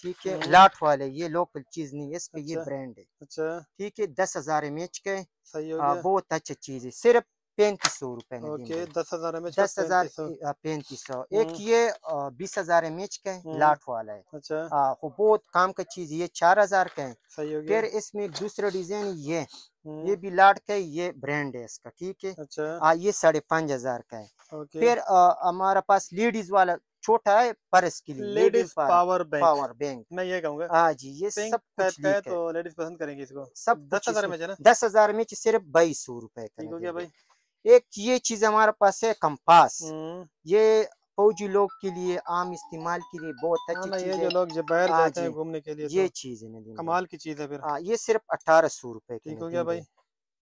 ठीक है, हम्म। लाट वाले, ये लोकल चीज नहीं है, इस पे ये अच्छा ब्रांड है। अच्छा, ठीक है, दस हजार एम एच का है। सही हो आ, गया। बहुत अच्छा चीज है, सिर्फ पैंतीस सौ रुपए नदीम ओके, भाई। दस हजार एम एच का दस हजार पैंतीस सौ। पैंतीस सौ एक हम्म ये बीस हजार एम एच का है, हम्म। लाट वाला है। अच्छा, आ, वो बहुत काम का चीज, ये चार हजार का है। सही हो गया। फिर इसमें एक दूसरा डिजाइन ये ये हम्म। भी लाट का है, ये ब्रांड है इसका। ठीक है, अच्छा, आ, ये साढ़े पाँच हजार का है। ओके। फिर आ, हमारा पास लेडीज वाला छोटा है, पर्स के लिए, लेडीज लेडीज पर पावर बैंक, पावर बैंक। मैं ये कहूंगा। हाँ जी, ये पिंक सब टाइप कुछ का है लीक तो है, लेडीज पसंद करेंगी इसको। सब दस कुछ हजार इसमें। में है ना। दस हजार में सिर्फ बाईस सौ रुपए का ठीक हो नदीम गया भाई। भाई। एक ये चीज हमारे पास है, कंपास। हम्म। ये फौजी लोग के लिए, आम इस्तेमाल के लिए बहुत हाँ अच्छी ना, ये चीज जो है। लोग जब बाहर हाँ जाते हैं जी, घूमने के लिए ये तो चीज है नदीम भाई। कमाल की चीज है फिर। हाँ, ये सिर्फ अठारह सौ रुपए की ठीक हो गया नदीम भाई। भाई।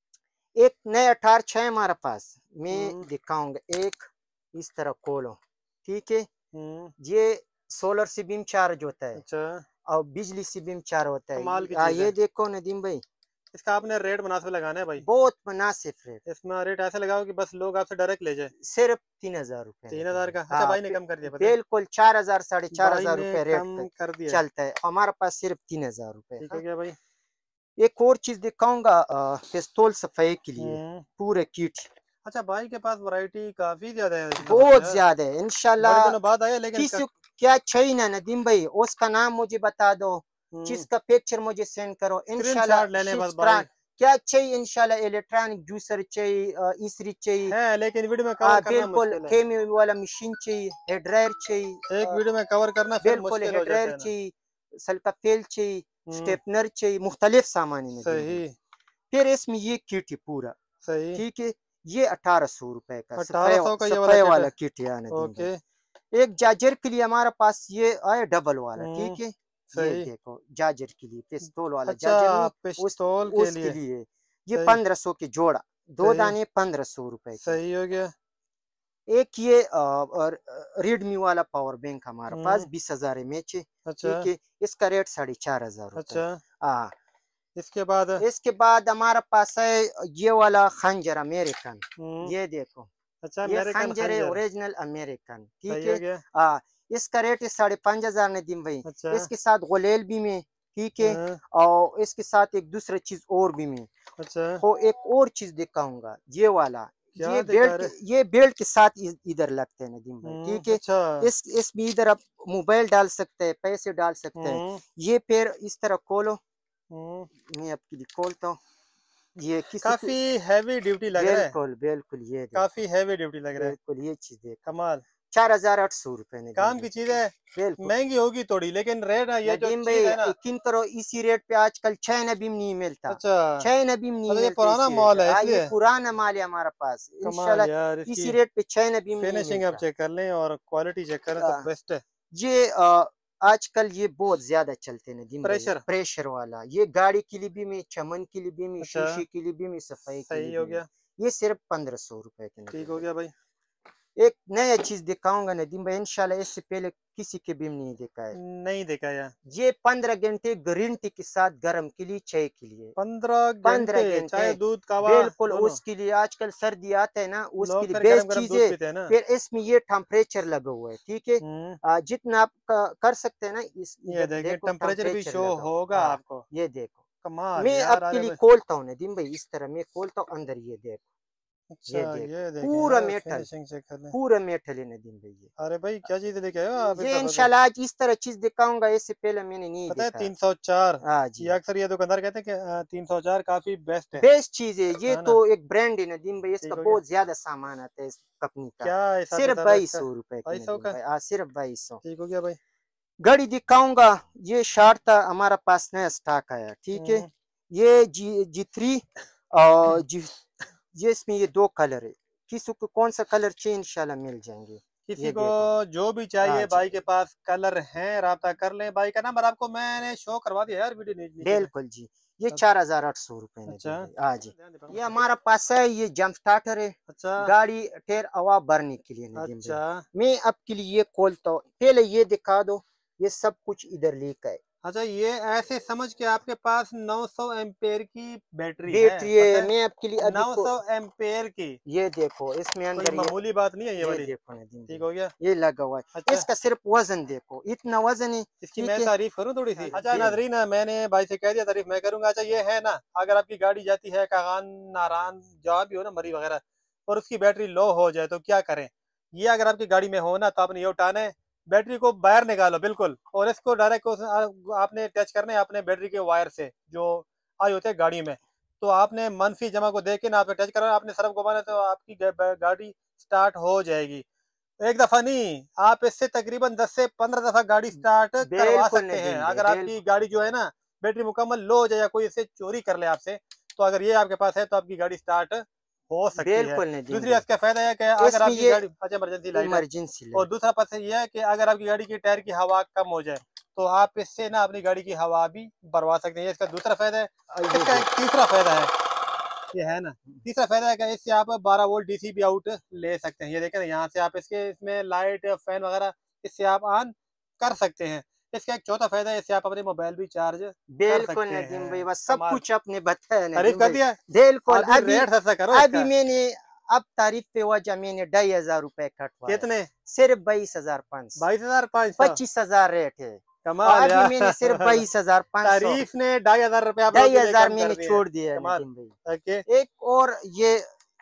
एक नए अठारह छह हमारे पास, मैं हम्म दिखाऊंगा। एक इस तरह खोलो, ठीक है। हम्म। ये सोलर से बीम चार्ज होता है अच्छा, और बिजली से बीम चार्ज होता है। कमाल की आ, चीज ये है। देखो नदीम भाई, इसका आपने रेट मुनासिब लगाना है भाई। बहुत मुनासिब रेट। इसमें रेट ऐसे लगाओ कि बस लोग आपसे डायरेक्ट ले जाए। सिर्फ तीन हजार रुपए तीन नदीम हजार भाई। का? अच्छा, हाँ, भाई ने बि- कम कर दिया पता है। बिल्कुल चार हजार साढ़े चार भाई हजार ने रुपए रेट कम पे कर दिया है। चलता है हमारे पास, सिर्फ तीन हजार रुपए। ठीक हो हाँ, गया भाई। एक और चीज दिखाऊंगा, अ, पिस्तौल सफाई के लिए हम्म। पूरे किट। अच्छा, भाई के पास वैरायटी काफी ज्यादा है इस मतलब से बहुत यार। ज्यादा है बड़े इंशाल्लाह। दिनों बाद आया लेकिन किस क... क्या चाहिए ना नदीम भाई, उसका नाम मुझे बता दो, हम्म। जिसका पिक्चर मुझे सेंड करो इंशाल्लाह। स्क्रीनशॉट लेने बस शिप्स भाई। क्या चाहिए इंशाल्लाह, इलेक्ट्रॉनिक जूसर चाहिए, अ, इस्त्री चाहिए। है लेकिन वीडियो में कवर हाँ करना बिल्कुल, मुश्किल है। खेमे वाला मशीन चाहिए, हेयर ड्रायर चाहिए, एक अ, वीडियो में कवर करना फिर बिल्कुल मुश्किल हेयर हो ड्रायर जाता है ना। चाहिए, सल्का फेल चाहिए, हम्म। स्टेपनर चाहिए, मुख्तलिफ सामान है नदीम भाई। सही फिर इसमें ये किट है पूरा। सही। ठीक है, ये अठारह सौ रुपए का अठारह सफाई सौ का ये वाला सफाई किट है। वाला किट है नदीम भाई। ओके। एक जाजर के लिए हमारे पास ये आया डबल वाला। हम्म। ठीक है, ये सही। देखो जाजर के लिए, पिस्तौल वाला अच्छा, जाजर नहीं, उस पिस्तौल के उसके लिए। लिए ये सही पंद्रह सौ के जोड़ा, दो सही दाने पंद्रह सौ रुपए के। सही हो गया। एक ये रेडमी वाला पावर बैंक हमारे पास हम्म। बीस हजार एम एच है। अच्छा ठीक है, इसका रेट साढ़े चार हजार रुपए। अच्छा। हाँ, इसके बाद। इसके बाद हमारे पास है ये वाला खंजर अमेरिकन। हम्म। ये देखो, अच्छा, ये अमेरिकन खंजर है खंजर। Original American. ठीक सही हो है, गया। हाँ, इसका रेट है साढ़े पाँच हजार नदीम भाई। अच्छा। इसके साथ गोलेल भी में। ठीक है, हाँ, और इसके साथ एक दूसरा चीज और भी में। अच्छा। तो एक और चीज दिखाऊंगा, ये वाला, क्या ये दिखा बेल्ट, रहे? ये बेल्ट के साथ इ- इधर लगते हैं नदीम भाई। ठीक हम्म। है, अच्छा। इस इसमें इधर आप मोबाइल डाल सकते हैं, पैसे डाल सकते हैं। हम्म ये पैर इस तरह खोलो, हम्म। मैं आपके लिए खोलता हूँ। ये किसी को, काफी हैवी ड्यूटी लग रहा है। बिल्कुल बिल्कुल, ये काफी देखो, हैवी ड्यूटी लग रहा है। बिल्कुल ये चीज देखो, कमाल। चार हजार आठ सौ रुपए नदीम काम भाई। की चीज है। बिल्कुल महंगी होगी थोड़ी लेकिन रेट है, ये जो नदीम भाई, चीज है ना। यकीन करो इसी रेट पे आजकल छह नबीम नहीं मिलता। अच्छा छह नबीम नहीं अच्छा, ये मिलते पुराना इसी रेट मॉल पे। है हाँ, ये इसलिए। पुराना माल है हमारे पास, कमाल यार, इंशाल्लाह इसकी इसी रेट पे छह नबीम नहीं फिनिशिंग आप मिलता। चेक कर लें और क्वालिटी चेक करें तो आ, बेस्ट है। ये आ, आजकल ये बहुत ज्यादा चलते हैं नदीम भाई, प्रेशर। प्रेशर वाला। ये गाड़ी के लिए भी में, चमन के लिए भी में, अच्छा, शीशे के लिए भी में, सफाई के लिए सही हो भी में। गया। ये सिर्फ पंद्रह सौ रुपए के ठीक नदीम हो भाई। गया भाई। एक नया चीज दिखाऊंगा नदीम भाई, इंशाल्लाह इससे पहले किसी के भी नहीं देखा है। नहीं देखा यार। ये पंद्रह घंटे गारंटी के साथ गर्म के लिए, चाय के लिए। पंद्रह पंद्रह घंटे घंटे चाय दूध कावा बिल्कुल, दोनों। उसके लिए आजकल सर्दी आता है ना, उसके लोग लिए फिर गरम बेस्ट गरम चीज दूध है। पीते हैं ना। फिर इसमें ये टेम्परेचर लगा हुआ है। ठीक है, हम्म। आ, जितना आप क- कर सकते हैं ना, इस ये इधर देखें, देखो टेम्परेचर भी टेम्परेचर शो लगा हुआ है। होगा हाँ, आपको। ये देखो, कमाल मैं यार, आपके अरे लिए भाई। खोलता हूँ नदीम भाई, इस तरह मैं खोलता हूँ अंदर, ये देखो, अच्छा, ये देखो ये देखें पूरा यार, मेटल, फिनिशिंग चेक कर लें। पूरा मेटल है नदीम भाई ये। अरे भाई, क्या चीज लेके आए हो आप इस ये दफा से? इंशाल्लाह आज इस तरह चीज दिखाऊंगा, इससे पहले मैंने नहीं पता है, देखा। तीन सौ चार। हाँ जी, ये अक्सर ये दुकानदार कहते हैं कि तीन सौ चार काफी बेस्ट है बेस्ट चीज है ये है तो, ना। एक ब्रांड है नदीम भाई, इसका ठीक हो गया। बहुत ज्यादा सामान आता है इस कंपनी का। क्या हिसाब सिर्फ किताब है बाईस इसका? सौ रुपए की बाईस सौ नदीम का। भाई, हाँ सिर्फ बाईस सौ। ठीक हो गया भाई। घड़ी दिखाऊंगा, ये शार्ट था हमारा पास, नया स्टॉक आया। ठीक है, हम्म। ये जी जी थ्री और जी, ये इसमें ये दो कलर है, किसी को कौन सा कलर चाहिए इंशाल्लाह मिल जाएंगे। किसी ये को देखो, जो भी हाँ चाहिए जी, भाई के पास कलर हैं, राब्ता कर लें। भाई का नंबर आपको मैंने शो करवा दिया यार वीडियो नी- नीचे में। बिल्कुल जी, ये अब- चार हजार आठ सौ रुपए अच्छा। नदीम भाई। हाँ जी, ध्यान दे पाऊँ। ये हमारा पास है, ये जंप स्टार्टर है, अच्छा गाड़ी टेर हवा भरने के लिए नदीम भाई। अच्छा। मैं आपके लिए ये खोलता हूँ, पहले ये दिखा दो, ये सब कुछ इधर लीक है। अच्छा, ये ऐसे समझ के आपके पास नौ सौ एम्पेयर की बैटरी है, बैटरी है। पता है? मैं आपके लिए अभी को नौ सौ एम्पेयर की, ये देखो इसमें कोई अंदर ये मामूली बात नहीं है ये ये वाली। देखो नदीम ठीक भाई, हो गया। ये लगा हुआ है। अच्छा, इसका सिर्फ वजन देखो, इतना वजन है। इसकी ठीक मैं है। तारीफ करूं थोड़ी सी? हाँ, अच्छा बेल नाजरीन, मैंने भाई से कह दिया, तारीफ मैं करूंगा। अच्छा, ये है ना, अगर आपकी गाड़ी जाती है कागान नारान जहाँ भी हो ना, मरी वगैरह, और उसकी बैटरी लो हो जाए तो क्या करें? ये अगर आपकी गाड़ी में हो ना, तो आपने ये उठाना है, बैटरी को बाहर निकालो बिल्कुल, और इसको डायरेक्ट आपने टच करना है अपने बैटरी के वायर से जो आई होते हैं गाड़ी में। तो आपने मनफी जमा को देख के ना आपने टच करा, आपने सरफ घुमाना, तो आपकी गा- गाड़ी स्टार्ट हो जाएगी। एक दफा नहीं, आप इससे तकरीबन दस से पंद्रह दफा गाड़ी स्टार्ट करवा बिल्कुल सकते हैं। नदीम भाई, अगर आपकी बिल्कुल गाड़ी जो है ना, बैटरी मुकम्मल लो हो जाए या कोई इसे चोरी कर ले आपसे, तो अगर ये आपके पास है तो आपकी गाड़ी स्टार्ट हो सकती है। बिल्कुल नदीम दूसरी भाई। इसका फायदा है कि अगर इसमें आपकी ये गाड़ी, अच्छा इमरजेंसी लाइट है, इमरजेंसी और लाइट दूसरा पक्ष ये है कि अगर आपकी गाड़ी की टायर की हवा कम हो जाए, तो आप इससे ना अपनी गाड़ी की हवा भी भरवा सकते हैं। ये इसका दूसरा फायदा है। है। ये इसका एक देखो तीसरा फायदा है, ये है ना, तीसरा फायदा है कि इससे आप बारह वोल्ट डीसी भी आउट ले सकते हैं। ये देखें ना, यहाँ से आप इसके इसमें लाइट फैन वगैरह इससे आप ऑन कर सकते हैं। इसका एक चौथा फायदा है, इससे आप अपने मोबाइल भी चार्ज कर बिल्कुल सकते नदीम भाई, हैं। बस सब कमाल, कुछ आपने बताया तारीफ नदीम कर भाई। दिया। बिल्कुल। अभी अभी रेट सस्ता करो अभी इसका। मैंने अब तारीफ पे वजह मैंने ढाई हजार रुपए कटवाया, कितने? सिर्फ बाईस हजार पाँच सौ बाईस हजार पाँच सौ पच्चीस हजार रेट है। और कमाल अभी मैंने सिर्फ यार। बाईस हजार पाँच सौ तारीफ ने ढाई हजार रुपए आप लोगों ढाई के लिए हजार कम मैंने कर दिए हैं। छोड़ दिया है कमाल। नदीम भाई। ओके। एक और ये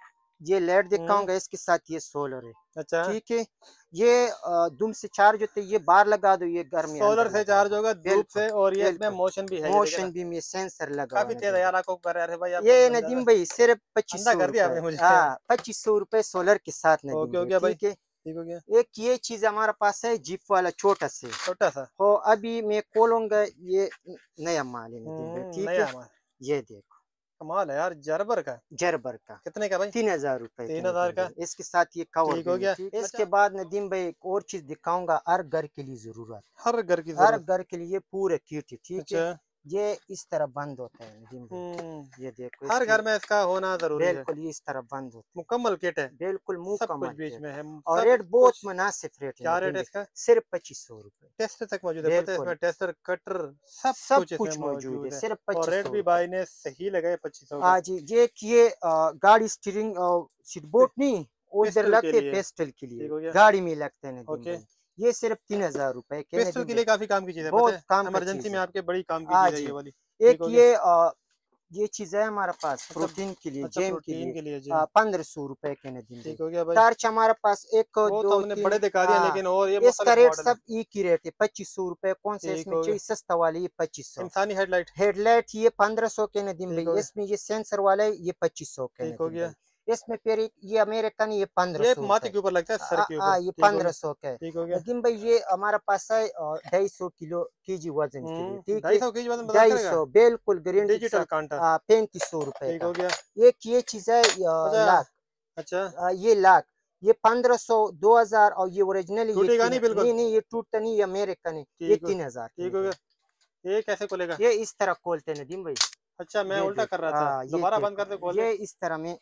ये लाइट हम्म। दिखाऊंगा, इसके साथ ये सोलर है। अच्छा, ठीक है। ये अ, धूप से चार्ज होते, ये बाहर लगा दो, ये घर में सोलर अंदर से लगा चार्ज दो। होगा, धूप बिल्कुल से, और ये इसमें बिल्कुल। मोशन भी है, ये देखे ना, मोशन भी में सेंसर लगा हुआ काफी है तेज है नदीम यार, भाई। आपको कर रहे भाई, आपको ये अंदाजा, नदीम भाई सिर्फ पच्चीस अंधा सौ कर दिया रुपए आपने मुझे। हाँ पच्चीस सौ रुपए सोलर के साथ नदीम ओके हो भाई। गया भाई, ठीक है। ठीक हो गया। एक ये चीज हमारे पास है, जीप वाला छोटा से। छोटा सा। हो अभी मैं खोलूंगा, ये नया माल है नदीम भाई। हम्म, ठीक है। नया माल। ये देखो कमाल है यार, जरबर का। जरबर का कितने का भाई? तीन हजार रुपए के तीन हजार नदीम का। भाई, इसके साथ ये कवर ठीक भी हो है। गया। ठीक। अच्छा, इसके बाद नदीम भाई एक और चीज दिखाऊंगा, हर घर के लिए जरूरत, हर घर की हर जरूरत। घर के लिए पूरे किट है। ठीक है। अच्छा। ये इस तरह बंद होता है नदीम हम्म, भाई, ये देखो हर इसकी घर में इसका होना जरूरी है। बिल्कुल ये इस तरह बंद होता मुकम्मल किट है, है। बिल्कुल मुंह सब कुछ कमल बीच है। में है, और सब रेट बहुत कुछ। मुनासिब रेट है क्या रेट नदीम है भाई, इसका? सिर्फ पच्चीस सौ रुपए। टेस्टर तक मौजूद है, पता है इसमें बिल्कुल टेस्टर, कटर, सब सब कुछ इसमें कुछ मौजूद है, मौजूद है। सिर्फ और पच्चीस रेट सौ भी रुपए भाई ने सही लगाए, पच्चीस सौ का। आज ये किए अ, गाड़ी स्टीयरिंग सीट बोर्ड नहीं, उधर पिस्टल के लगते लिए। पेस्टल के ठीक लिए, हो गया। गाड़ी में लगते हैं नदीम ओके। भाई। ये सिर्फ तीन हजार रुपए के पिस्टल नदीम के भाई, लिए काफी काम की चीज है, पता बहुत है, काम का इमरजेंसी चीज में है। आपके बड़ी काम की चीज आज है ये ही वाली। एक ठीक हो गया। ये अ, ये चीज है हमारे पास अच्छा, प्रोटीन के लिए, अच्छा, जेम के प्रोटीन लिए, के लिए जिम। पंद्रह सौ रुपए के नदीम भाई। ठीक हो गया भाई। टार्च हमारे पास एक वो तो दो हमने तीन बड़े दिखा दिया, हाँ, लेकिन और ये इसका मुख्तलिफ रेट मॉडल है। सब एक ही रेट है, पच्चीस सौ रुपए। कौन सा ठीक इसमें हो गया। चाहिए सस्ता वाले, ये पच्चीस सौ। इंसानी हेडलाइट। हेडलाइट ये पंद्रह सौ के नदीम ठीक भाई, हो गया। इसमें ये सेंसर वाला है, ये पच्चीस सौ के ठीक हो नदीम गया। भाई। इसमें फिर एक ये अमेरिकन, ये पंद्रह ये सौ माथे रुपए के ऊपर लगता है, सर आ, के आ, ऊपर। ये ठीक हो पंद्रह गया। सौ का है ठीक हो गया। नदीम भाई। ये हमारे पास है ढाई सौ किलो केजी वजन के लिए। हम्म, ठीक ढाई है। सौ के जी वजन बता ढाई करेगा। सौ बिल्कुल गारंटी के डिजिटल साथ कांटा। पैंतीस सौ रुपए ठीक का। हो गया। एक ये चीज है अच्छा। लाख, अच्छा, ये लाख, ये पंद्रह सौ, दो हजार, और ये ओरिजिनल ये टूटेगा तीन। नहीं बिल्कुल? नहीं नहीं ये टूटता नहीं, ये अमेरिकन है, ये ठीक हो। तीन हजार के ठीक हो नदीम। गया। ये कैसे खुलेगा? ये इस तरह खोलते हैं नदीम भाई। अच्छा, मैं ये उल्टा देख कर रहा था, आ, ये दोबारा बंद देखो, कर दे, खोल दे। ये इस तरह में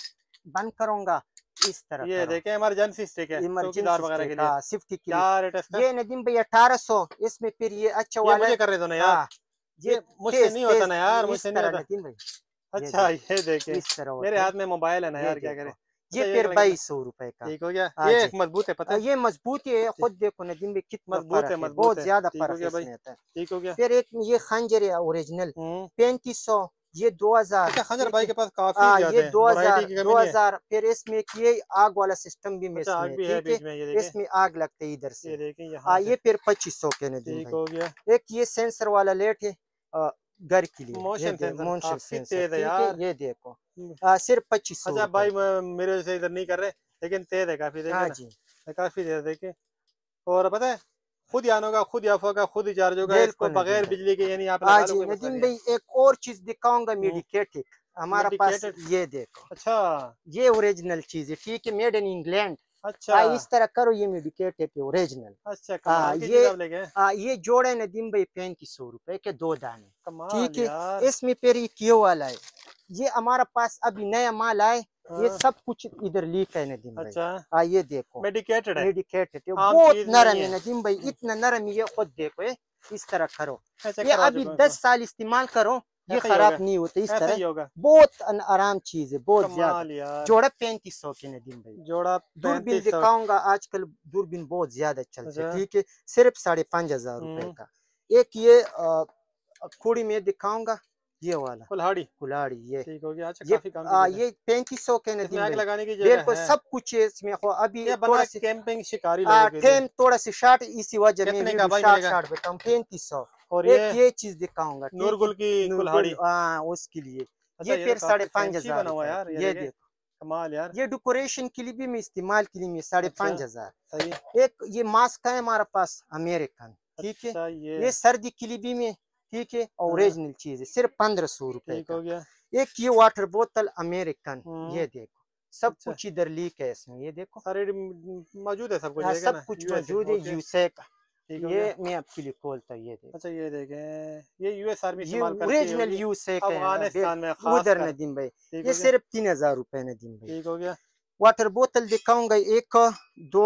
बंद करूंगा, इस तरह ये करो। देखें, इमरजेंसी स्टिक है, चौकीदार इमरजेंसी वगैरह के स्टिक लिए। हाँ, सेफ्टी के क्या लिए। रेट है इसका? ये नदीम भाई अठारह सौ। इसमें फिर ये अच्छा ये वाला मुझे है। कर रहे दो ना यार, हाँ ये ये मुझसे तेज नहीं होता तेज ना यार, इस मुझसे नहीं तरह होता। नदीम भाई, ये अच्छा, देखो ये देखें, इस तरह मेरे होता है। हाथ में मोबाइल है ना ये यार, क्या करें। देखो अच्छा, ये ये फिर वाला कितना? बाईस सौ रुपए का। ठीक हो गया। हाँ ये जी। एक मजबूत है, पता आ, है। ये मजबूत है, ठीक, खुद देखो नदीम भाई कितना मजबूत है, फर्क है, मजबूत बहुत है। ज्यादा ठीक हो फर्क है गया भाई। इसमें आता है। ठीक हो गया। फिर एक ये खंजर है ओरिजिनल, हम्म। पैंतीस सौ, ये दो हजार। अच्छा, खंजर ठीक भाई है। के पास काफी आ, ज्यादा ये है, दो वैरायटी हजार की कमी दो नहीं है। हजार फिर इसमें एक ये आग वाला सिस्टम भी में अच्छा, इसमें आग है। भी है ठीक है। बीच में, ये देखें। इसमें आग लगते है इधर से। ये देखें आ, यहाँ से। ये फिर पच्चीस सौ के नदीम ठीक भाई। हो गया। एक ये सेंसर वाला लेट है आ, घर के लिए, ये मोशन दे सेंसर मोशन काफी सेंसर। तेज है ठीक है। यार। ये देखो आ, सिर्फ पच्चीस सौ अच्छा रुपए भाई, का। मैं- मेरे से इधर नहीं कर रहे, लेकिन तेज है काफी, देखे हाँ ना, जी काफी तेज देखे। और पता है, खुद ही ऑन होगा, खुद ही ऑफ होगा, खुद ही चार्ज होगा, इसको बिल्कुल नदीम बगैर भाई। बिजली के, यानी आप हाँ लगा लो, जी कोई मसला नदीम नहीं है। भाई एक और चीज दिखाऊंगा, हम्म। मेडिकेटेड हमारा पास, मेडिकेटेड। ये देखो, अच्छा। ये ओरिजिनल चीज है। ठीक है। Made in England. अच्छा। आ, इस तरह करो, ये मेडिकेटेड है ओरिजिनल। अच्छा, आ, कमाल की चीज ये आप लेके आए। आ, ये जोड़े नदीम भाई पैंतीस सौ रुपए के दो दाने। कमाल ठीक है। यार। इसमें फिर ये क्यों वाला है, ये हमारा पास अभी नया माल आए, ये हाँ। सब कुछ इधर लीक है नदीम भाई। अच्छा, आ, ये देखो मेडिकेटेड है, मेडिकेटेड है, आम बहुत चीज नरम नहीं है है। नदीम भाई, इतना नरम है, ये खुद देखो ये इस तरह करो, मैं चेक ये करवा अभी चुका हूँ दस साल इस्तेमाल करो, ये ऐसा ही खराब होगा, नहीं होते इस ऐसा तरह। ही होगा। बहुत अन- आराम चीज है, बहुत ज्यादा। कमाल यार, जोड़ा पैंतीस सौ के नदीम भाई। जोड़ा दूरबीन पैंतीस सौ। दिखाऊंगा, आजकल दूरबीन बहुत ज्यादा चलते हैं, अच्छा। ठीक है, सिर्फ साढ़े पाँच हजार रुपए हम्म, का। एक ये अ, कुड़ी में दिखाऊंगा, ये वाला कुल्हाड़ी कुल्हाड़ी, ये ठीक हो गया। अच्छा, ये काफी काम की आ, चीज है। ये पैंतीस सौ के इसमें नदीम आग भाई। लगाने की जगह बिल्कुल है। सब कुछ है इसमें, हो अभी ये बना थोड़ा है सी कैंपिंग शिकारी आ, लोगों के लिए। ठेम थोड़ा सी शार्ट, इसी वजह में कितने का वीडियो भाई शार्ट मिलेगा? शार्ट बताऊँ, पैंतीस सौ। और एक ये ये चीज दिखाऊंगा, ठीक है, नूरगुल की नूरगुल, कुल्हाड़ी। हाँ उसके लिए। अच्छा, ये ये तो फिर साढ़े काफी पाँच फैंसी हजार बना हुआ है रुपए यार, ये की, ये देखे, देखो। कमाल यार। ये डेकोरेशन के लिए भी मैं इस्तेमाल के लिए मैं साढ़े अच्छा, पाँच हजार। सही। एक ये मास्क है हमारे पास अमेरिकन, ठीक है, अच्छा, ये ये सर्दी के लिए भी में, ठीक है, हाँ, ओरिजिनल चीज है, सिर्फ पंद्रह सौ रुपए ठीक का। हो गया। एक ये वाटर बोतल अमेरिकन, हम्म, ये देखो, सब अच्छा, कुछ इधर लीक है इसमें, ये देखो। सारे म- मौजूद है सब कुछ, हाँ, देखे सब ना, कुछ यूएसए। मौजूद है, ओके, यूसे का। ठीक हो गया। ये मैं आपके लिए खोलता हूँ, ये देखो, अच्छा, ये देखें, ये यूएस आर्मी ये इस्तेमाल करती ओरिजिनल होगी यूसे का है, बे- अफगानिस्तान में खास उधर कर। नदीम भाई। ठीक ये हो गया, सिर्फ तीन हजार रुपए नदीम भाई। ठीक हो गया। वाटर बोतल दिखाऊंगा, एक दो,